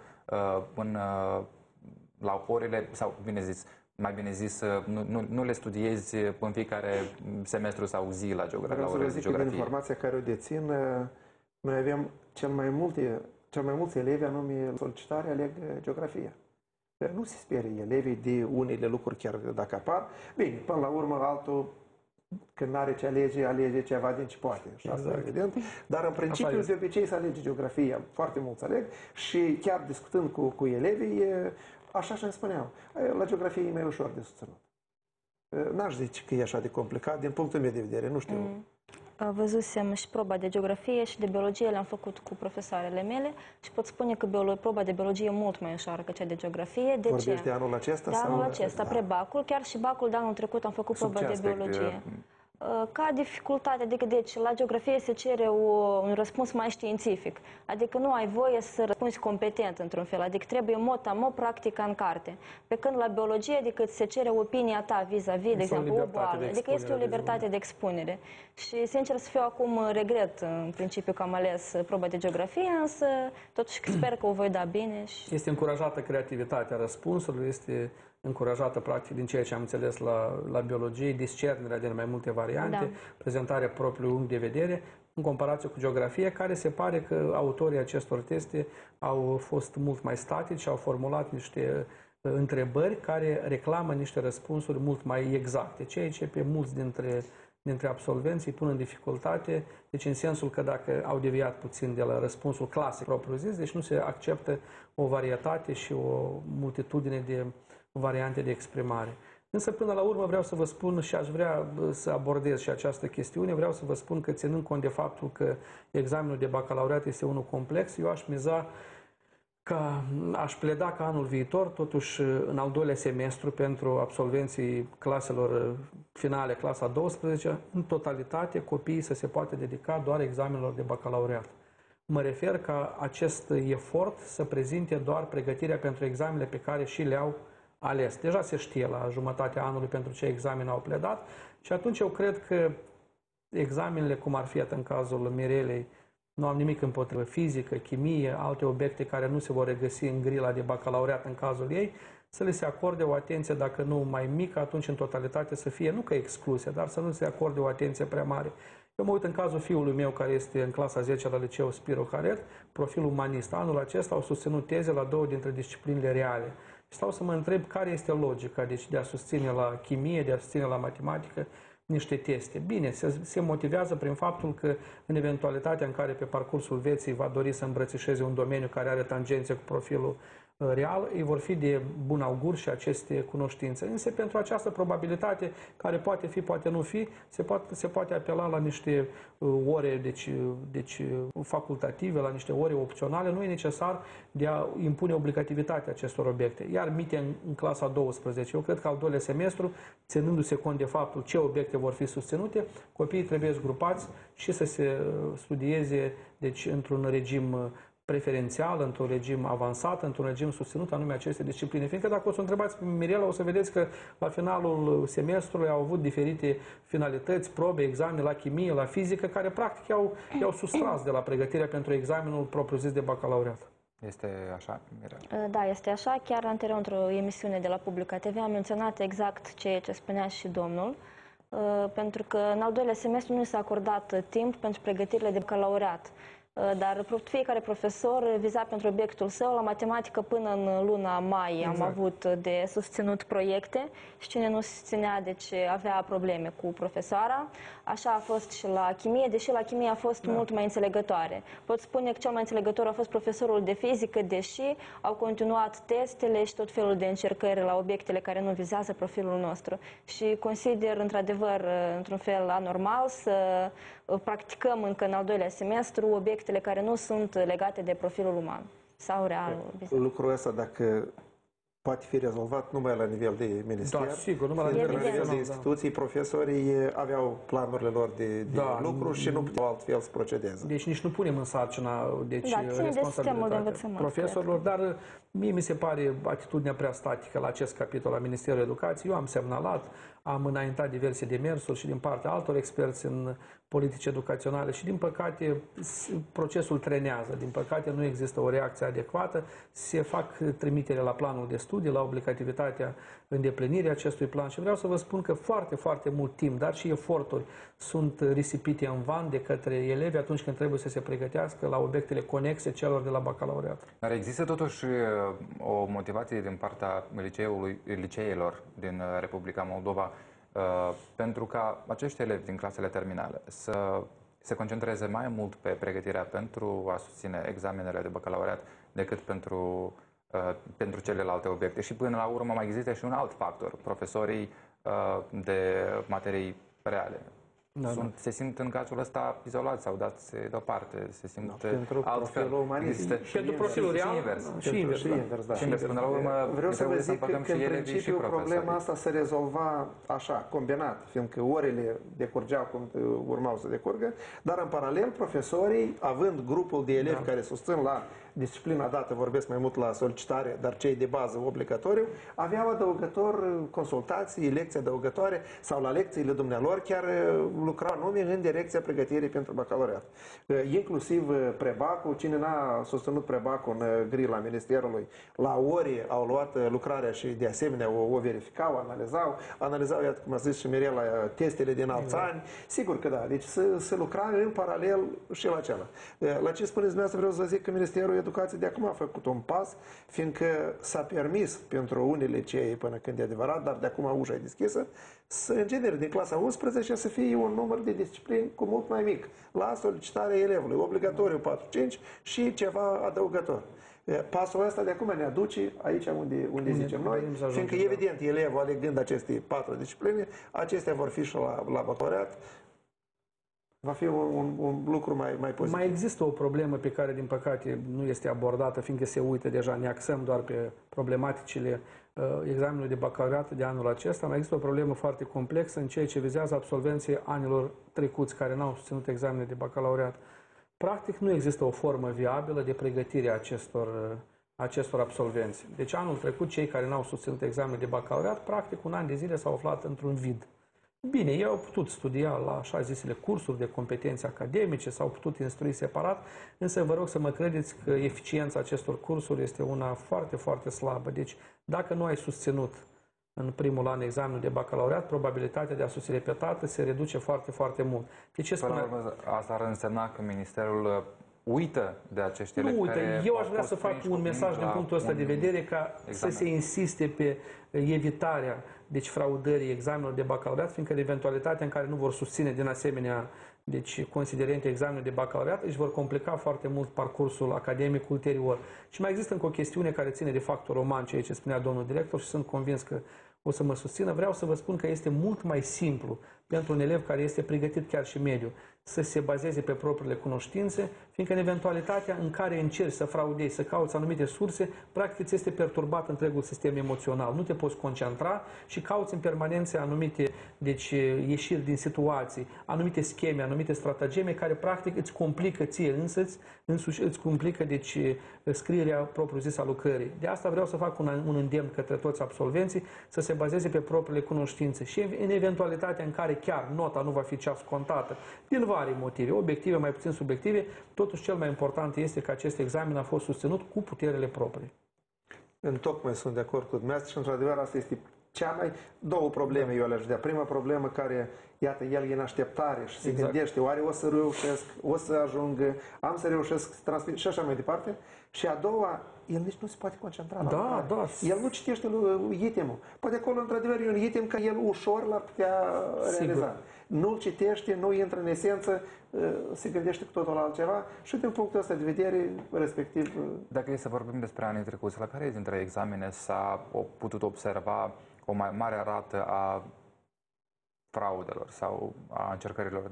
la orele, sau mai bine zis, nu le studiezi în fiecare semestru sau zi la geografie.
Vreau să zic că din informația care o dețin, noi avem cel mai mulți elevi, anume solicitare, aleg geografia. Nu se sperie elevii de unele lucruri, chiar dacă apar. Bine, până la urmă, altul, când n-are ce alege ceva din ce poate. Și asta e evident. Dar în principiu, de obicei, să alege geografia. Foarte mulți aleg și chiar discutând cu elevii, așa și îmi spuneau, la geografie e mai ușor de susținut. N-aș zice că e așa de complicat, din punctul meu de vedere, nu știu.
Văzusem și proba de geografie și de biologie, le-am făcut cu profesoarele mele și pot spune că proba de biologie e mult mai ușoară ca cea de geografie. De
Vorbești de anul acesta?
De anul acesta, pre-bacul. Chiar și bacul de anul trecut am făcut proba de biologie. Ca dificultate, adică deci la geografie se cere un răspuns mai științific. Adică nu ai voie să răspunzi competent într-un fel, adică trebuie mot-a-mot practica în carte. Pe când la biologie, adică se cere opinia ta vis-a-vis, de exemplu, o boală. Adică este o libertate de expunere. Și sincer să fiu acum regret în principiu că am ales proba de geografie, însă totuși sper că o voi da bine.
Este încurajată creativitatea răspunsurilor, este încurajată, practic, din ceea ce am înțeles la biologie, discernerea din mai multe variante, prezentarea propriului unghi de vedere, în comparație cu geografie, care se pare că autorii acestor teste au fost mult mai statici și au formulat niște întrebări care reclamă niște răspunsuri mult mai exacte, ceea ce pe mulți dintre absolvenții pun în dificultate, deci în sensul că dacă au deviat puțin de la răspunsul clasic propriu-zis, deci nu se acceptă o varietate și o multitudine de variante de exprimare. Însă, până la urmă, vreau să vă spun și aș vrea să abordez și această chestiune, vreau să vă spun că, ținând cont de faptul că examenul de bacalaureat este unul complex, eu aș pleda ca anul viitor, totuși în al doilea semestru, pentru absolvenții claselor finale, clasa 12, în totalitate, copiii să se poată dedica doar examenelor de bacalaureat. Mă refer ca acest efort să prezinte doar pregătirea pentru examenele pe care și le-au ales. Deja se știe la jumătatea anului pentru ce examene au pledat și atunci eu cred că examenele, cum ar fi în cazul Mirelei, nu am nimic împotrivă, fizică, chimie, alte obiecte care nu se vor regăsi în grila de bacalaureat în cazul ei, să le se acorde o atenție, dacă nu mai mică, atunci în totalitate să fie, nu că excluse, dar să nu se acorde o atenție prea mare. Eu mă uit în cazul fiului meu, care este în clasa 10 la liceu Spiro Caret, profil umanist. Anul acesta au susținut teze la 2 dintre disciplinele reale. Și stau să mă întreb care este logica de a susține la chimie, de a susține la matematică niște teste. Bine, se motivează prin faptul că în eventualitatea în care pe parcursul vieții va dori să îmbrățișeze un domeniu care are tangențe cu profilul real, îi vor fi de bun augur și aceste cunoștințe. Însă pentru această probabilitate, care poate fi, poate nu fi, se poate apela la niște ore facultative, la niște ore opționale. Nu e necesar de a impune obligativitatea acestor obiecte. Iar MITE în clasa 12, eu cred că al doilea semestru, ținându-se cont de faptul ce obiecte vor fi susținute, copiii trebuie grupați și să se studieze într-un regim preferențial, într-un regim avansat, într-un regim susținut, anume aceste discipline. Fiindcă dacă o să întrebați pe Mirela, o să vedeți că la finalul semestrului au avut diferite finalități, probe, examene la chimie, la fizică, care practic i-au sustras de la pregătirea pentru examenul propriu-zis de bacalaureat.
Este așa, Mirela?
Da, este așa. Chiar anterior, într-o emisiune de la Publica TV, am menționat exact ceea ce spunea și domnul, pentru că în al doilea semestru nu s-a acordat timp pentru pregătirile de bacalaureat. Dar fiecare profesor viza pentru obiectul său. La matematică până în luna mai am avut de susținut proiecte și cine nu susținea, deci avea probleme cu profesoara. Așa a fost și la chimie, deși la chimie a fost mult mai înțelegătoare. Pot spune că cel mai înțelegător a fost profesorul de fizică, deși au continuat testele și tot felul de încercări la obiectele care nu vizează profilul nostru. Și consider, într-adevăr, într-un fel anormal să practicăm încă în al doilea semestru obiectele care nu sunt legate de profilul uman sau real.
Lucrul ăsta, dacă poate fi rezolvat numai la nivel de minister,
da, sigur, numai la nivel
de instituții, profesorii aveau planurile lor de lucru și nu puteau altfel să procedeze.
Deci nici nu punem în sarcina responsabilitatea profesorilor, dar mie mi se pare atitudinea prea statică la acest capitol al Ministerului Educației. Eu am semnalat, am înaintat diverse demersuri și din partea altor experți în politici educaționale și, din păcate, procesul trenează. Din păcate, nu există o reacție adecvată. Se fac trimitere la planul de studii, la obligativitatea îndeplinirii acestui plan și vreau să vă spun că foarte, foarte mult timp, dar și eforturi sunt risipite în van de către elevi atunci când trebuie să se pregătească la obiectele conexe celor de la bacalaureat.
Dar există totuși o motivație din partea liceelor din Republica Moldova pentru ca acești elevi din clasele terminale să se concentreze mai mult pe pregătirea pentru a susține examenele de bacalaureat decât pentru celelalte obiecte. Și până la urmă mai există și un alt factor, profesorii de materii reale. Se simt în cazul ăsta izolați sau dați deoparte, se simt altfel.
Și pentru profilul real și invers.
Până la urmă,
vreau să vă zic că în principiu problema asta se rezolva așa, combinat, fiindcă orele decurgeau cum urmau să decurgă, dar în paralel profesorii, având grupul de elevi care susțin la disciplina dată, vorbesc mai mult la solicitare, dar cei de bază obligatoriu, aveau adăugător consultații, lecții adăugătoare sau la lecțiile dumnealor chiar lucrau nume în direcția pregătirii pentru bacalaureat. Inclusiv prebacul, cine n-a susținut prebacul în grila Ministerului, la ore au luat lucrarea și de asemenea o verificau, analizau, iată cum a zis și Mirela, testele din alți ani. Sigur că da, deci se lucra în paralel și la acela. La ce spuneți dumneavoastră, vreau să zic că Ministerul Educației de acum a făcut un pas, fiindcă s-a permis pentru unele licee până când e adevărat, dar de acum ușa e deschisă, să, în genere, din clasa 11 să fie un număr de discipline cu mult mai mic, la solicitarea elevului, obligatoriu 4-5 și ceva adăugător. Pasul ăsta de acum ne aduce aici unde zicem noi, fiindcă evident elevul alegând aceste 4 discipline, acestea vor fi și la bacalaureat. Va fi un lucru mai pozitiv.
Mai există o problemă pe care, din păcate, nu este abordată, fiindcă se uită deja, ne axăm doar pe problematicile examenului de bacalaureat de anul acesta. Mai există o problemă foarte complexă în ceea ce vizează absolvenții anilor trecuți care n-au susținut examenele de bacalaureat. Practic nu există o formă viabilă de pregătire a acestor absolvenți. Deci anul trecut cei care n-au susținut examenul de bacalaureat, practic un an de zile s-au aflat într-un vid. Bine, ei au putut studia la așa zisele cursuri de competențe academice, s-au putut instrui separat, însă vă rog să mă credeți că eficiența acestor cursuri este una foarte, foarte slabă. Deci dacă nu ai susținut în primul an examenul de bacalaureat, probabilitatea de a susține repetată se reduce foarte, foarte mult. De ce spune?
Asta ar însemna că Ministerul uită de acești elevi.
Nu uită. Eu aș vrea să fac un mesaj din punctul ăsta de vedere ca să se insiste pe evitarea fraudării examenelor de bacalaureat, fiindcă în eventualitatea în care nu vor susține din asemenea considerente examenul de bacalaureat, își vor complica foarte mult parcursul academic ulterior. Și mai există încă o chestiune care ține de factor uman, ceea ce spunea domnul director, și sunt convins că o să mă susțină. Vreau să vă spun că este mult mai simplu pentru un elev care este pregătit chiar și mediu să se bazeze pe propriile cunoștințe, fiindcă în eventualitatea în care încerci să fraudezi, să cauți anumite surse, practic ți este perturbat întregul sistem emoțional. Nu te poți concentra și cauți în permanență anumite ieșiri din situații, anumite scheme, anumite stratageme care practic îți complică ție însuși îți complică scrierea propriu-zisă a lucrării. De asta vreau să fac un îndemn către toți absolvenții să se bazeze pe propriile cunoștințe și în eventualitatea în care chiar nota nu va fi cea scontată, din vari motive, obiective, mai puțin subiective, totuși cel mai important este că acest examen a fost susținut cu puterile proprii.
Întocmai sunt de acord cu dumneavoastră și într-adevăr asta este două probleme eu le-aș vedea. Prima problemă care, iată, el e în așteptare și se gândește, oare o să reușesc, o să ajung, am să reușesc să transmit și așa mai departe. Și a doua, el nici nu se poate concentra. El nu citește itemul. Poate acolo, într-adevăr, e un item care el ușor l-ar putea realiza. Nu-l citește, nu intră în esență, se gândește cu totul la altceva și din punctul ăsta de vedere, respectiv...
Dacă e să vorbim despre anii trecuți, la care dintre examene s-a putut observa o mai mare rată a fraudelor sau a încercărilor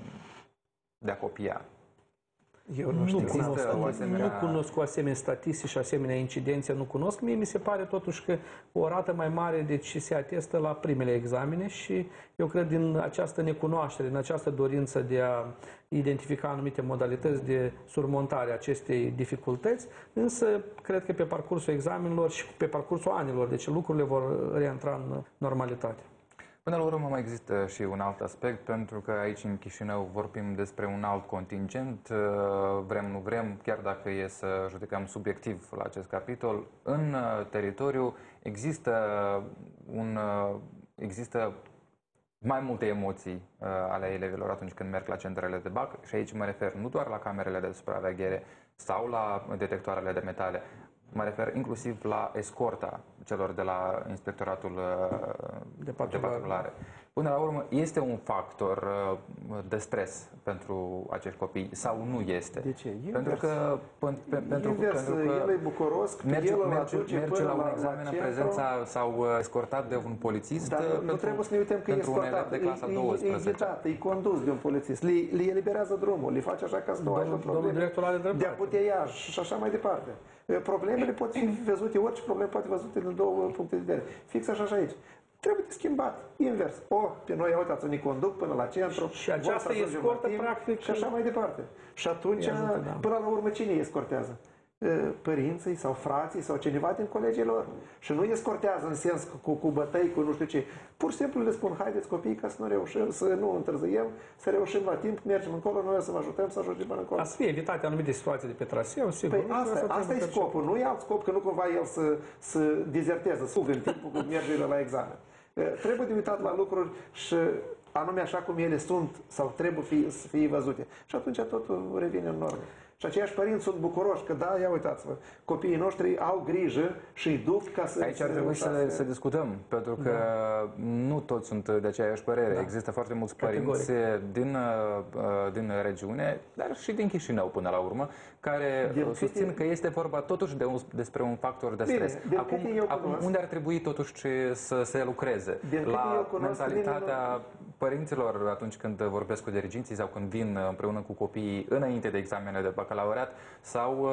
de a copia?
Eu nu cunosc o asemenea statistici și asemenea incidențe, nu cunosc. Mie mi se pare totuși că o rată mai mare se atestă la primele examene și eu cred din această necunoaștere, din această dorință de a identifica anumite modalități de surmontare a acestei dificultăți, însă cred că pe parcursul examenelor și pe parcursul anilor, deci lucrurile vor reîntra în normalitate.
Până la urmă mai există și un alt aspect, pentru că aici în Chișinău vorbim despre un alt contingent, vrem, nu vrem, chiar dacă e să judecăm subiectiv la acest capitol, în teritoriu există mai multe emoții ale elevilor atunci când merg la centrele de BAC și aici mă refer nu doar la camerele de supraveghere sau la detectoarele de metale, mă refer inclusiv la escorta celor de la Inspectoratul de Patrulare. Până la urmă, este un factor de stres pentru acești copii sau nu este?
De ce?
Pentru că
el e bucuros că
merge la un examen în prezența sau escortat de un polițist.
Dar nu trebuie să ne uităm că e escortat. E ghidat, e condus de un polițist. Le eliberează drumul, le face așa ca să nu aibă probleme de aputeiaj și așa mai departe. Problemele pot fi văzute, orice problemă poate fi văzute din două puncte de vedere. Fix așa și aici. Trebuie de schimbat, invers. Pe noi, uitați, ne conduc până la centru,
și aceasta escortă, practic,
și așa mai departe. Și atunci, până la urmă, cine escortează? Părinții sau frații sau cineva din colegii lor. Și nu escortează în sens cu bătăi, cu nu știu ce. Pur și simplu le spun, haideți copii ca să nu reușim, să nu întârziem, să reușim la timp, mergem încolo, noi să vă ajutăm să ajungem până încolo.
Să fie evitate anumite situații de pe traseu, sigur.
Păi asta e scopul, nu e alt scop, că nu cumva el să dezerteze, să fugă în timpul când merge la examen. Trebuie de uitat la lucruri și anume așa cum ele sunt sau trebuie să fie văzute. Și atunci totul revine în normă. Și aceiași părinți sunt bucuroși că da, ia uitați-vă, copiii noștri au grijă și îi duc ca să...
Aici ar trebui să discutăm, pentru că nu toți sunt de aceeași părere. Există foarte mulți părinți din regiune, dar și din Chișinău până la urmă, care susțin că este vorba totuși despre un factor de stres. Acum unde ar trebui totuși să se lucreze? La mentalitatea părinților atunci când vorbesc cu diriginții sau când vin împreună cu copiii înainte de examenele de bacalaureat, sau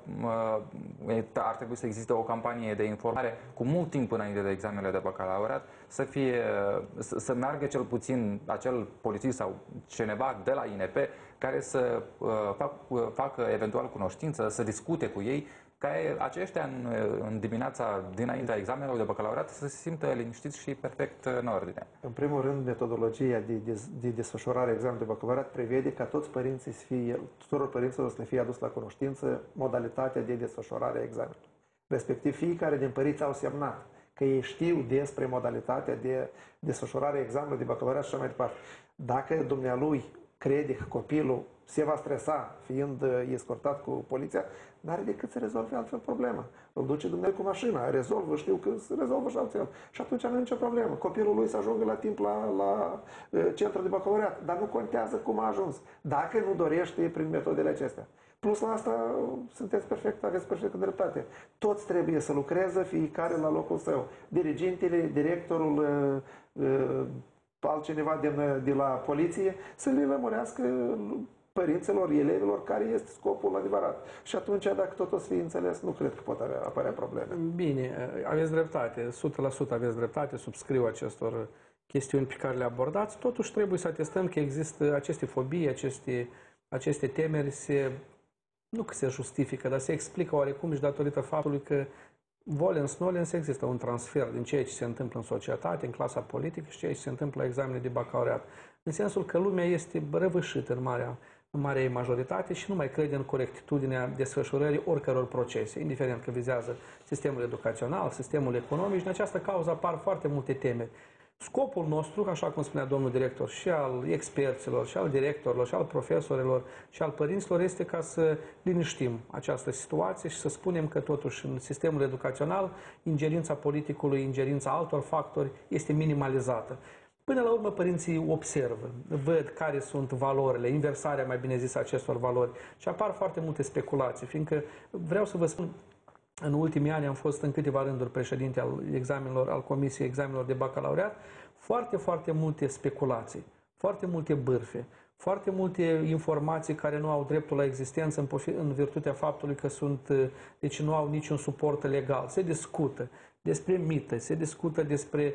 ar trebui să existe o campanie de informare cu mult timp înainte de examenele de bacalaureat, să meargă cel puțin acel polițist sau cineva de la INP care să facă eventual cunoștință, să discute cu ei, ca aceștia în dimineața dinaintea examenelor de bacalaureat să se simtă liniștiți și perfect în ordine.
În primul rând, metodologia de desfășurare a examenului de bacalaureat prevede ca tuturor părinților să le fie adus la cunoștință modalitatea de desfășurare a examenului. Respectiv, fiecare din părinți au semnat că ei știu despre modalitatea de desfășurare a examenului de bacalaureat și așa mai departe. Dacă dumnealui crede că copilul se va stresa fiind escortat cu poliția, n-are decât să rezolve altfel problema. Îl duce dumnealui cu mașina, rezolvă, știu că se rezolvă și altfel. Și atunci nu e nicio problemă. Copilul lui să ajungă la timp la centrul de bacalaureat, dar nu contează cum a ajuns, dacă nu dorește prin metodele acestea. Plus la asta aveți perfectă dreptate. Toți trebuie să lucreze, fiecare la locul său. Dirigintele, directorul, altcineva de la poliție, să le lămurească părinților, elevilor, care este scopul adevărat. Și atunci, dacă tot o să fie înțeles, nu cred că pot apărea probleme.
Bine, aveți dreptate, 100% aveți dreptate, subscriu acestor chestiuni pe care le abordați. Totuși trebuie să atestăm că există aceste fobii, aceste temeri, nu că se justifică, dar se explică oarecum și datorită faptului că volens-nolens există un transfer din ceea ce se întâmplă în societate, în clasa politică și ceea ce se întâmplă la examenele de bacalaureat. În sensul că lumea este răvășită în marea ei majoritate și nu mai crede în corectitudinea desfășurării oricăror procese, indiferent că vizează sistemul educațional, sistemul economic, și în această cauză apar foarte multe temeri. Scopul nostru, așa cum spunea domnul director, și al experților, și al directorilor, și al profesorilor, și al părinților, este ca să liniștim această situație și să spunem că totuși în sistemul educațional ingerința politicului, ingerința altor factori este minimalizată. Până la urmă, părinții observă, văd care sunt valorile, inversarea, mai bine zis, acestor valori și apar foarte multe speculații, fiindcă vreau să vă spun, în ultimii ani am fost în câteva rânduri președinte al Comisiei Examenelor de Bacalaureat, foarte multe speculații, foarte multe bârfe, foarte multe informații care nu au dreptul la existență în virtutea faptului că deci nu au niciun suport legal. Se discută despre mită, se discută despre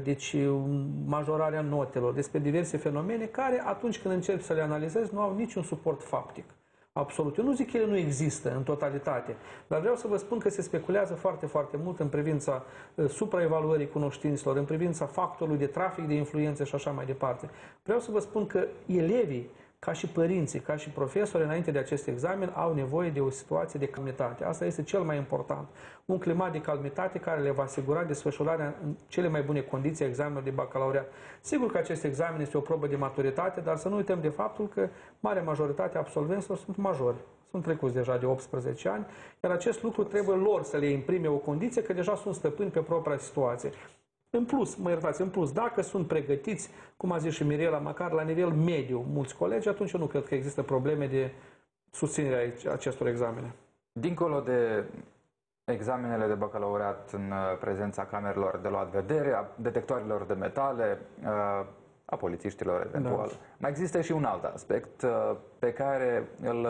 majorarea notelor, despre diverse fenomene care, atunci când încerci să le analizezi, nu au niciun suport faptic. Absolut. Eu nu zic că ele nu există în totalitate, dar vreau să vă spun că se speculează foarte mult în privința supraevaluării cunoștințelor, în privința factorului de trafic de influențe și așa mai departe. Vreau să vă spun că elevii, ca și părinții, ca și profesori, înainte de acest examen, au nevoie de o situație de calmitate. Asta este cel mai important. Un climat de calmitate care le va asigura desfășurarea în cele mai bune condiții a examenelor de bacalaureat. Sigur că acest examen este o probă de maturitate, dar să nu uităm de faptul că marea majoritate a absolvenților sunt majori. Sunt trecuți deja de 18 ani, iar acest lucru trebuie lor să le imprime o condiție că deja sunt stăpâni pe propria situație. În plus, dacă sunt pregătiți, cum a zis și Mirela, măcar la nivel mediu, mulți colegi, atunci eu nu cred că există probleme de susținere a acestor examene.
Dincolo de examenele de bacalaureat în prezența camerelor de luat vedere, a detectoarelor de metale, a polițiștilor eventual, mai există și un alt aspect pe care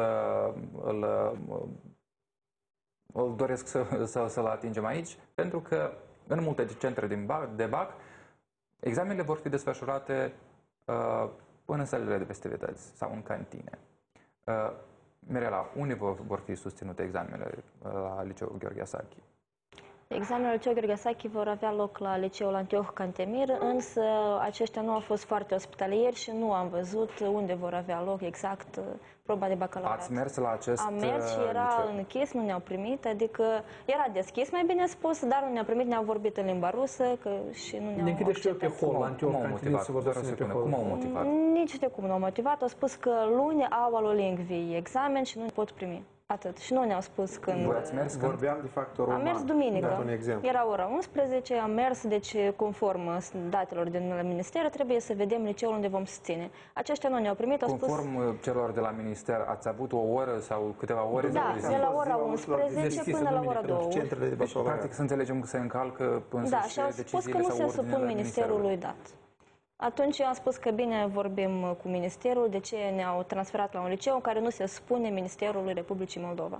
îl doresc să-l atingem aici, pentru că în multe centre de BAC, examenele vor fi desfășurate până în salele de festivități sau în cantine. Mirela, unde vor fi susținute examenele la Liceul Gheorghe Asachi?
Examenele la Liceul Gheorghe Asachi vor avea loc la Liceul Antioh Cantemir, însă aceștia nu au fost foarte ospitalieri și nu am văzut unde vor avea loc exact proba de bacalaureat.
Ați mers la acest
Am mers și era închis, nu ne-au primit, adică era deschis, mai bine spus, dar nu ne-au primit, ne-au vorbit în limba rusă și nu ne-au acceptat.
Cum au motivat?
Nici de cum nu au motivat, au spus că luni au alolingvii examen și nu ne pot primi. Atât. Și nu ne-au spus când...
Voi ați mers?
Vorbeam de factor uman.
Am mers duminică. Era ora 11, am mers, deci conform datelor din minister, trebuie să vedem liceul unde vom susține. Aceștia nu ne-au primit, au spus...
Conform celor de la minister, ați avut o oră sau câteva ore?
Da, de la ora 11 până la ora 2.
Deci, practic, să înțelegem că se încalcă
însăși deciziile sau ordinele. Da, și au spus că nu se supun ministerului dat. Atunci eu am spus că bine vorbim cu ministerul, de ce ne-au transferat la un liceu în care nu se spune Ministerului Republicii Moldova.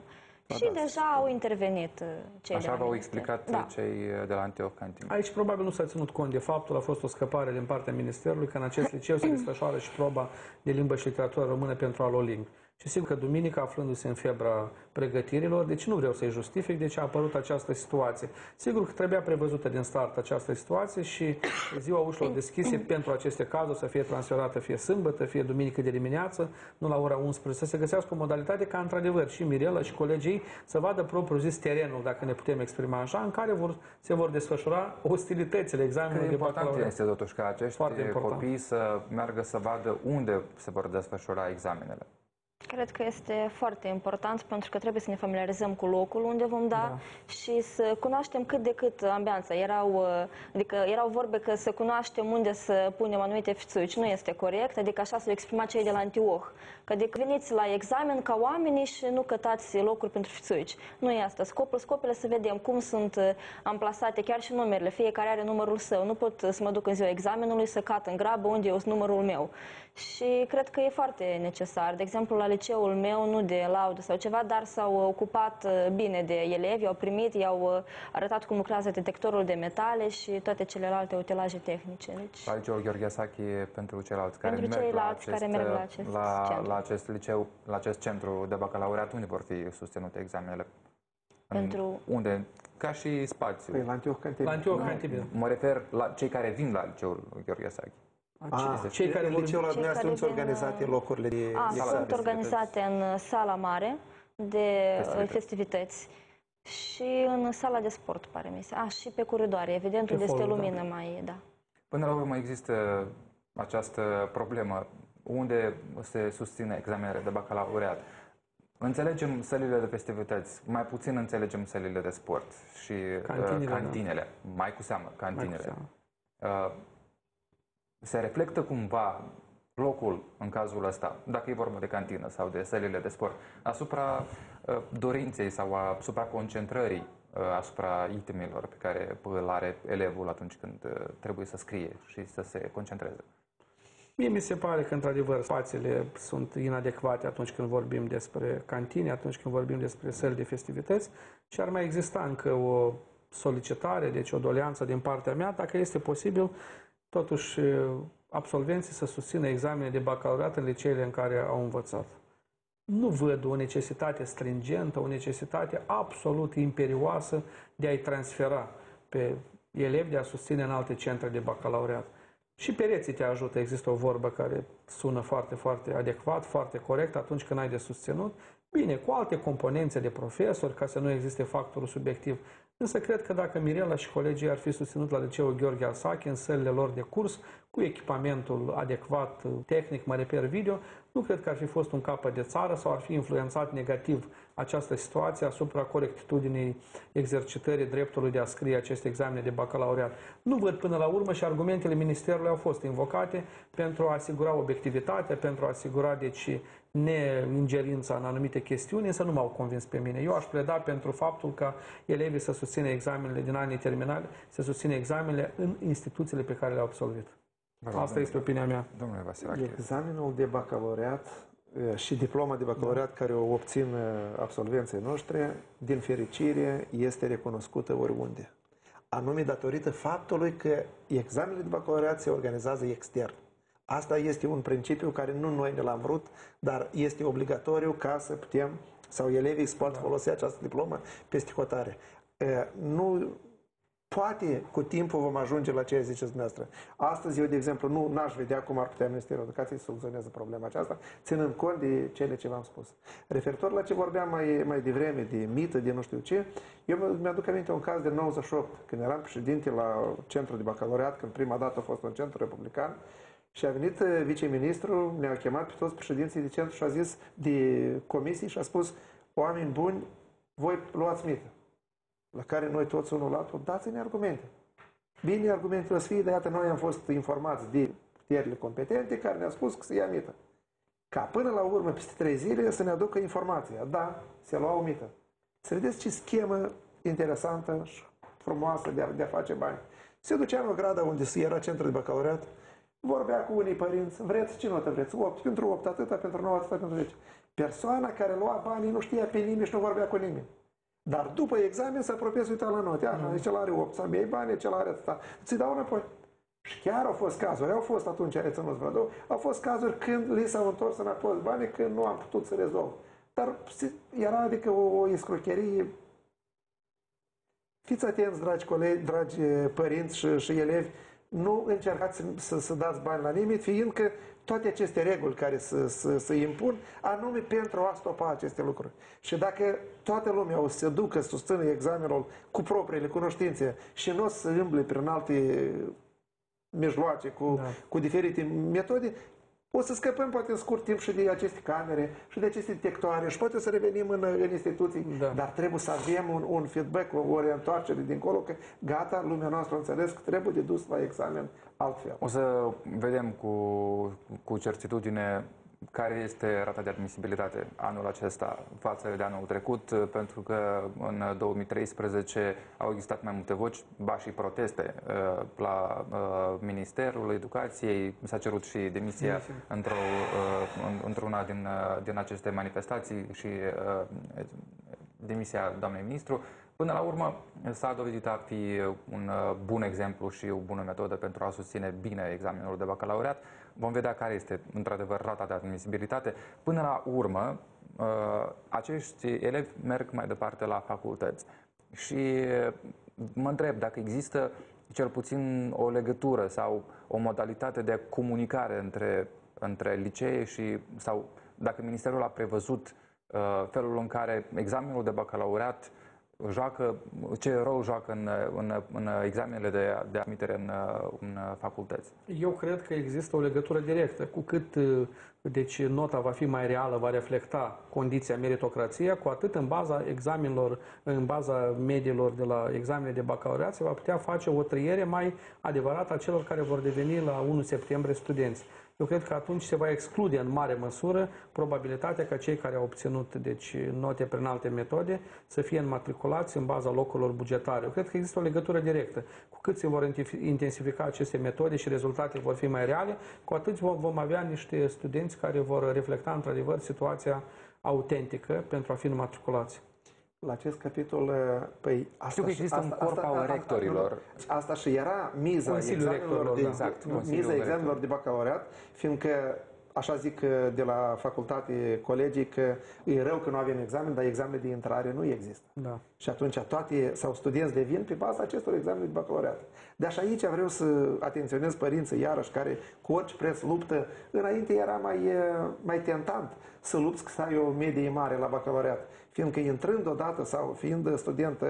Și deja au intervenit cei
Așa
de la
v-au
minister.
explicat cei de la Antioch Cantine.
Aici probabil nu s-a ținut cont de faptul, a fost o scăpare din partea Ministerului că în acest liceu se desfășoară și proba de limbă și literatură română pentru alolimbi. Și sigur că duminică, aflându-se în febra pregătirilor, deci nu vreau să-i justific, deci a apărut această situație. Sigur că trebuia prevăzută din start această situație și ziua ușilor deschise pentru aceste cazuri să fie transferată fie sâmbătă, fie duminică de dimineață, nu la ora 11, să se găsească o modalitate ca într-adevăr și Mirela și colegii să vadă propriu zis terenul, dacă ne putem exprima așa, în care se vor desfășura ostilitățile examenului de bacalaureat.
Important este totuși ca acești copii să meargă să vadă unde se vor desfășura examenele.
Cred că este foarte important pentru că trebuie să ne familiarizăm cu locul unde vom da și să cunoaștem cât de cât ambianța. Erau vorbe că să cunoaștem unde să punem anumite fițuici. Nu este corect, adică așa s-au exprimat cei de la Antioch. Că adică veniți la examen ca oamenii și nu cătați locuri pentru fițuici. Nu e asta. Scopul e să vedem cum sunt amplasate chiar și numerele. Fiecare are numărul său. Nu pot să mă duc în ziua examenului să cat în grabă unde e numărul meu. Și cred că e foarte necesar. De exemplu, la liceul meu, nu de laudă sau ceva, dar s-au ocupat bine de elevi, au primit, i-au arătat cum lucrează detectorul de metale și toate celelalte utilaje tehnice. Deci,
la liceul Gheorghe Sachi, pentru ceilalți care
merg
la acest liceu, la acest centru de bacalaureat, unde vor fi susținute examenele? Unde? Ca și spațiu.
Păi, la Antioch Cantine.
Mă refer la cei care vin la liceul Gheorghe Sachi.
Cei care în liceul la dumneavoastră nu sunt organizate locurile de
sunt organizate în sala mare de festivități și în sala de sport, pare mi se. Și pe coridoare, evident, unde este lumină mai,
Până la urmă există această problemă. Unde se susține examenele de bacalaureat? Înțelegem sălile de festivități, mai puțin înțelegem sălile de sport și cantinele, mai cu seamă cantinele. Se reflectă cumva locul, în cazul ăsta, dacă e vorba de cantină sau de sălile de sport, asupra dorinței sau asupra concentrării asupra itemelor pe care îl are elevul atunci când trebuie să scrie și să se concentreze?
Mie mi se pare că, într-adevăr, spațiile sunt inadecvate atunci când vorbim despre cantine, atunci când vorbim despre săli de festivități și ar mai exista încă o solicitare, deci o doleanță din partea mea, dacă este posibil, totuși absolvenții să susțină examene de bacalaureat în liceele în care au învățat. Nu văd o necesitate stringentă, o necesitate absolut imperioasă de a-i transfera pe elevi, de a susține în alte centre de bacalaureat. Și pereții te ajută, există o vorbă care sună foarte, foarte adecvat, foarte corect atunci când ai de susținut. Bine, cu alte componențe de profesori, ca să nu existe factorul subiectiv. Însă cred că dacă Mirela și colegii ar fi susținut la liceul Gheorghe Sachi în sălile lor de curs, cu echipamentul adecvat, tehnic, mă refer video, nu cred că ar fi fost un capăt de țară sau ar fi influențat negativ această situație asupra corectitudinii exercitării dreptului de a scrie aceste examene de bacalaureat. Nu văd până la urmă și argumentele Ministerului au fost invocate pentru a asigura obiectivitatea, pentru a asigura, deci, neingerința în anumite chestiuni, însă nu m-au convins pe mine. Eu aș pleda pentru faptul că elevii să susțină examenele din anii terminali, să susțină examenele în instituțiile pe care le-au absolvit. Asta este opinia mea.
Domnule Vasilache.
Examenul de bacalaureat și diploma de bacalaureat care o obțin absolvenții noștri, din fericire, este recunoscută oriunde. Anume datorită faptului că examenele de bacalaureat se organizează extern. Asta este un principiu care nu noi ne l-am vrut, dar este obligatoriu ca să putem, sau elevii să poată folosi această diplomă peste hotare. Nu... Poate cu timpul vom ajunge la ce ziceți dumneavoastră. Astăzi eu, de exemplu, n-aș vedea cum ar putea Ministerul Educației să soluționeze problema aceasta, ținând cont de cele ce v-am spus. Referitor la ce vorbeam mai devreme, de mită, de nu știu ce, eu mi-aduc aminte un caz de 98, când eram președinte la centru de bacalaureat, când prima dată a fost un centru republican, și a venit viceministrul, ne-a chemat pe toți președinții de centru și a zis, de comisii, și a spus, oameni buni, voi luați mită. La care noi toți unul la altul, dați-ne argumente. Bine, argumentele o să fie, dar iată, noi am fost informați de puterile competente care ne-au spus că se ia mită. Ca până la urmă, peste 3 zile, să ne aducă informația. Da, se lua o mită. Să vedeți ce schemă interesantă și frumoasă de a face bani. Se ducea în Ograda, unde era centru de bacalaureat, vorbea cu unii părinți, vreți ce notă vreți? 8, pentru 8 atâta, pentru 9 atâta, pentru 10. Persoana care lua banii nu știa pe nimeni și nu vorbea cu nimeni. Dar după examen se apropie să uita la note. Deci el are 8, să-mi iei bani, cel are atâta. Ți dau înapoi. Și chiar au fost cazuri, au fost atunci reținuți vreo două, au fost cazuri când li s-au întors înapoi banii, când nu am putut să rezolv. Dar era adică o escrocherie. Fiți atenți, dragi colegi, dragi părinți și elevi, nu încercați să dați bani la nimeni, fiindcă toate aceste reguli care se impun, anume pentru a stopa aceste lucruri. Și dacă toată lumea o să se ducă să susțină examenul cu propriile cunoștințe și nu o să se umble prin alte mijloace, cu diferite metode, o să scăpăm poate în scurt timp și de aceste camere și de aceste detectoare și poate să revenim în instituții, dar trebuie să avem un feedback, o reîntoarcere dincolo, că gata, lumea noastră a înțeles că trebuie de dus la examen altfel.
O să vedem cu certitudine care este rata de admisibilitate anul acesta față de anul trecut, pentru că în 2013 au existat mai multe voci, ba și proteste la Ministerul Educației. S-a cerut și demisia într-una din aceste manifestații și demisia doamnei ministru. Până la urmă, s-a dovedit a fi un bun exemplu și o bună metodă pentru a susține bine examenul de bacalaureat. Vom vedea care este, într-adevăr, rata de admisibilitate. Până la urmă, acești elevi merg mai departe la facultăți. Și mă întreb dacă există cel puțin o legătură sau o modalitate de comunicare între licee sau dacă Ministerul a prevăzut felul în care examenul de bacalaureat ce rol joacă în examenele de admitere în facultăți?
Eu cred că există o legătură directă. Cu cât deci, nota va fi mai reală, va reflecta condiția meritocrației, cu atât în baza examenelor, în baza mediilor de la examenele de bacalaureat, se va putea face o triere mai adevărată a celor care vor deveni la 1 septembrie studenți. Eu cred că atunci se va exclude în mare măsură probabilitatea ca cei care au obținut deci, note prin alte metode să fie înmatriculați în baza locurilor bugetare. Eu cred că există o legătură directă. Cu cât se vor intensifica aceste metode și rezultatele vor fi mai reale, cu atât vom avea niște studenți care vor reflecta într-adevăr situația autentică pentru a fi înmatriculați.
La acest capitol, păi,
știu că există un corp al rectorilor.
Asta și era miza examenelor de bacalaureat, fiindcă, așa zic de la facultate colegii, că e rău că nu avem examen, dar examene de intrare nu există.
Da.
Și atunci studenți devin pe baza acestor examene de bacalaureat. De așa aici vreau să atenționez părinții, iarăși, care cu orice preț luptă. Înainte era mai tentant să lupți să ai o medie mare la bacalaureat. Fiindcă intrând odată sau fiind student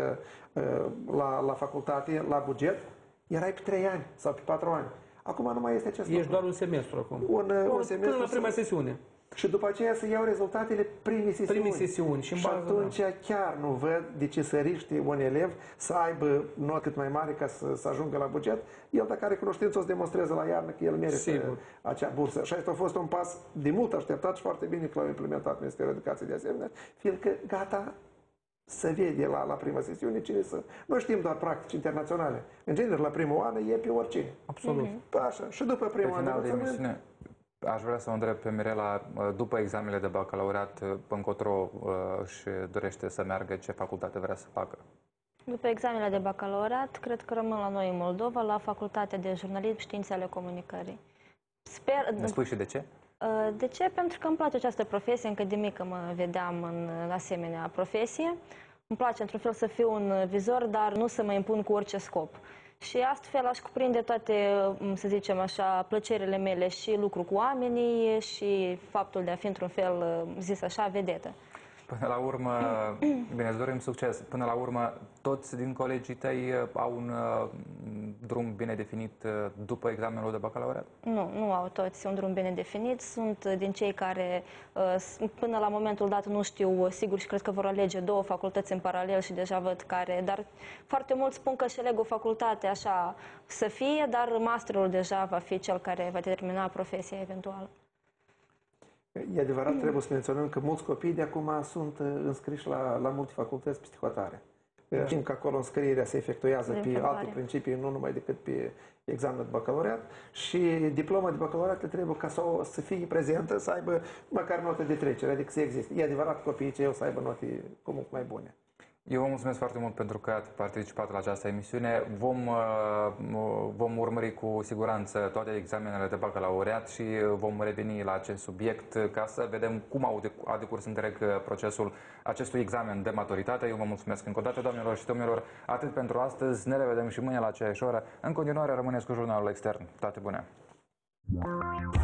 la facultate, la buget, erai pe 3 ani sau pe 4 ani. Acum nu mai este acest lucru.
Ești doar un semestru acum.
Un semestru.
Până la prima sesiune.
Și după aceea să iau rezultatele primei sesiuni.
Și
atunci chiar nu văd de ce să riște un elev să aibă notă cât mai mare ca să ajungă la buget. El, dacă are cunoștință, o să demonstreze la iarnă că el merită acea bursă. Și asta a fost un pas de mult așteptat și foarte bine că l-au implementat Ministerul Educației de asemenea, fiindcă gata, se vede la prima sesiune cine să... Noi știm doar practici internaționale. În genere, la primul an e pe oricine.
Absolut.
Așa. Și după primul an de
învățământ... Aș vrea să o întreb pe Mirela, după examenele de bacalaureat, încotro și dorește să meargă, ce facultate vrea să facă?
După examenele de bacalaureat, cred că rămân la noi în Moldova, la Facultatea de Jurnalism și Științe ale Comunicării.
Ne spui și de ce?
De ce? Pentru că îmi place această profesie, încă de mică mă vedeam în asemenea profesie. Îmi place într-un fel să fiu un vizor, dar nu să mă impun cu orice scop. Și astfel aș cuprinde toate, să zicem așa, plăcerile mele și lucru cu oamenii și faptul de a fi într-un fel, zis așa, vedetă.
Până la urmă, bine, îți dorim succes. Până la urmă, toți din colegii tăi au un drum bine definit după examenul de bacalaureat?
Nu au toți un drum bine definit. Sunt din cei care până la momentul dat nu știu sigur și cred că vor alege 2 facultăți în paralel și deja văd care, dar foarte mulți spun că și aleg o facultate așa să fie, dar masterul deja va fi cel care va determina profesia eventuală.
E adevărat, trebuie să menționăm că mulți copii de acum sunt înscriși la multe facultăți peste hotare. Știm că acolo înscrierea se efectuează pe alte principii, nu numai decât pe examenul de bacalaureat și diploma de bacalaureat trebuie ca să fie prezentă, să aibă măcar note de trecere, adică să existe. E adevărat copiii cei să aibă note cum mai bune.
Eu vă mulțumesc foarte mult pentru că ați participat la această emisiune. Vom urmări cu siguranță toate examenele de bacalaureat și vom reveni la acest subiect ca să vedem cum a decurs întreg procesul acestui examen de maturitate. Eu vă mulțumesc încă o dată, doamnelor și domnilor, atât pentru astăzi. Ne revedem și mâine la aceeași oră. În continuare rămâneți cu Jurnalul Extern. Toate bune!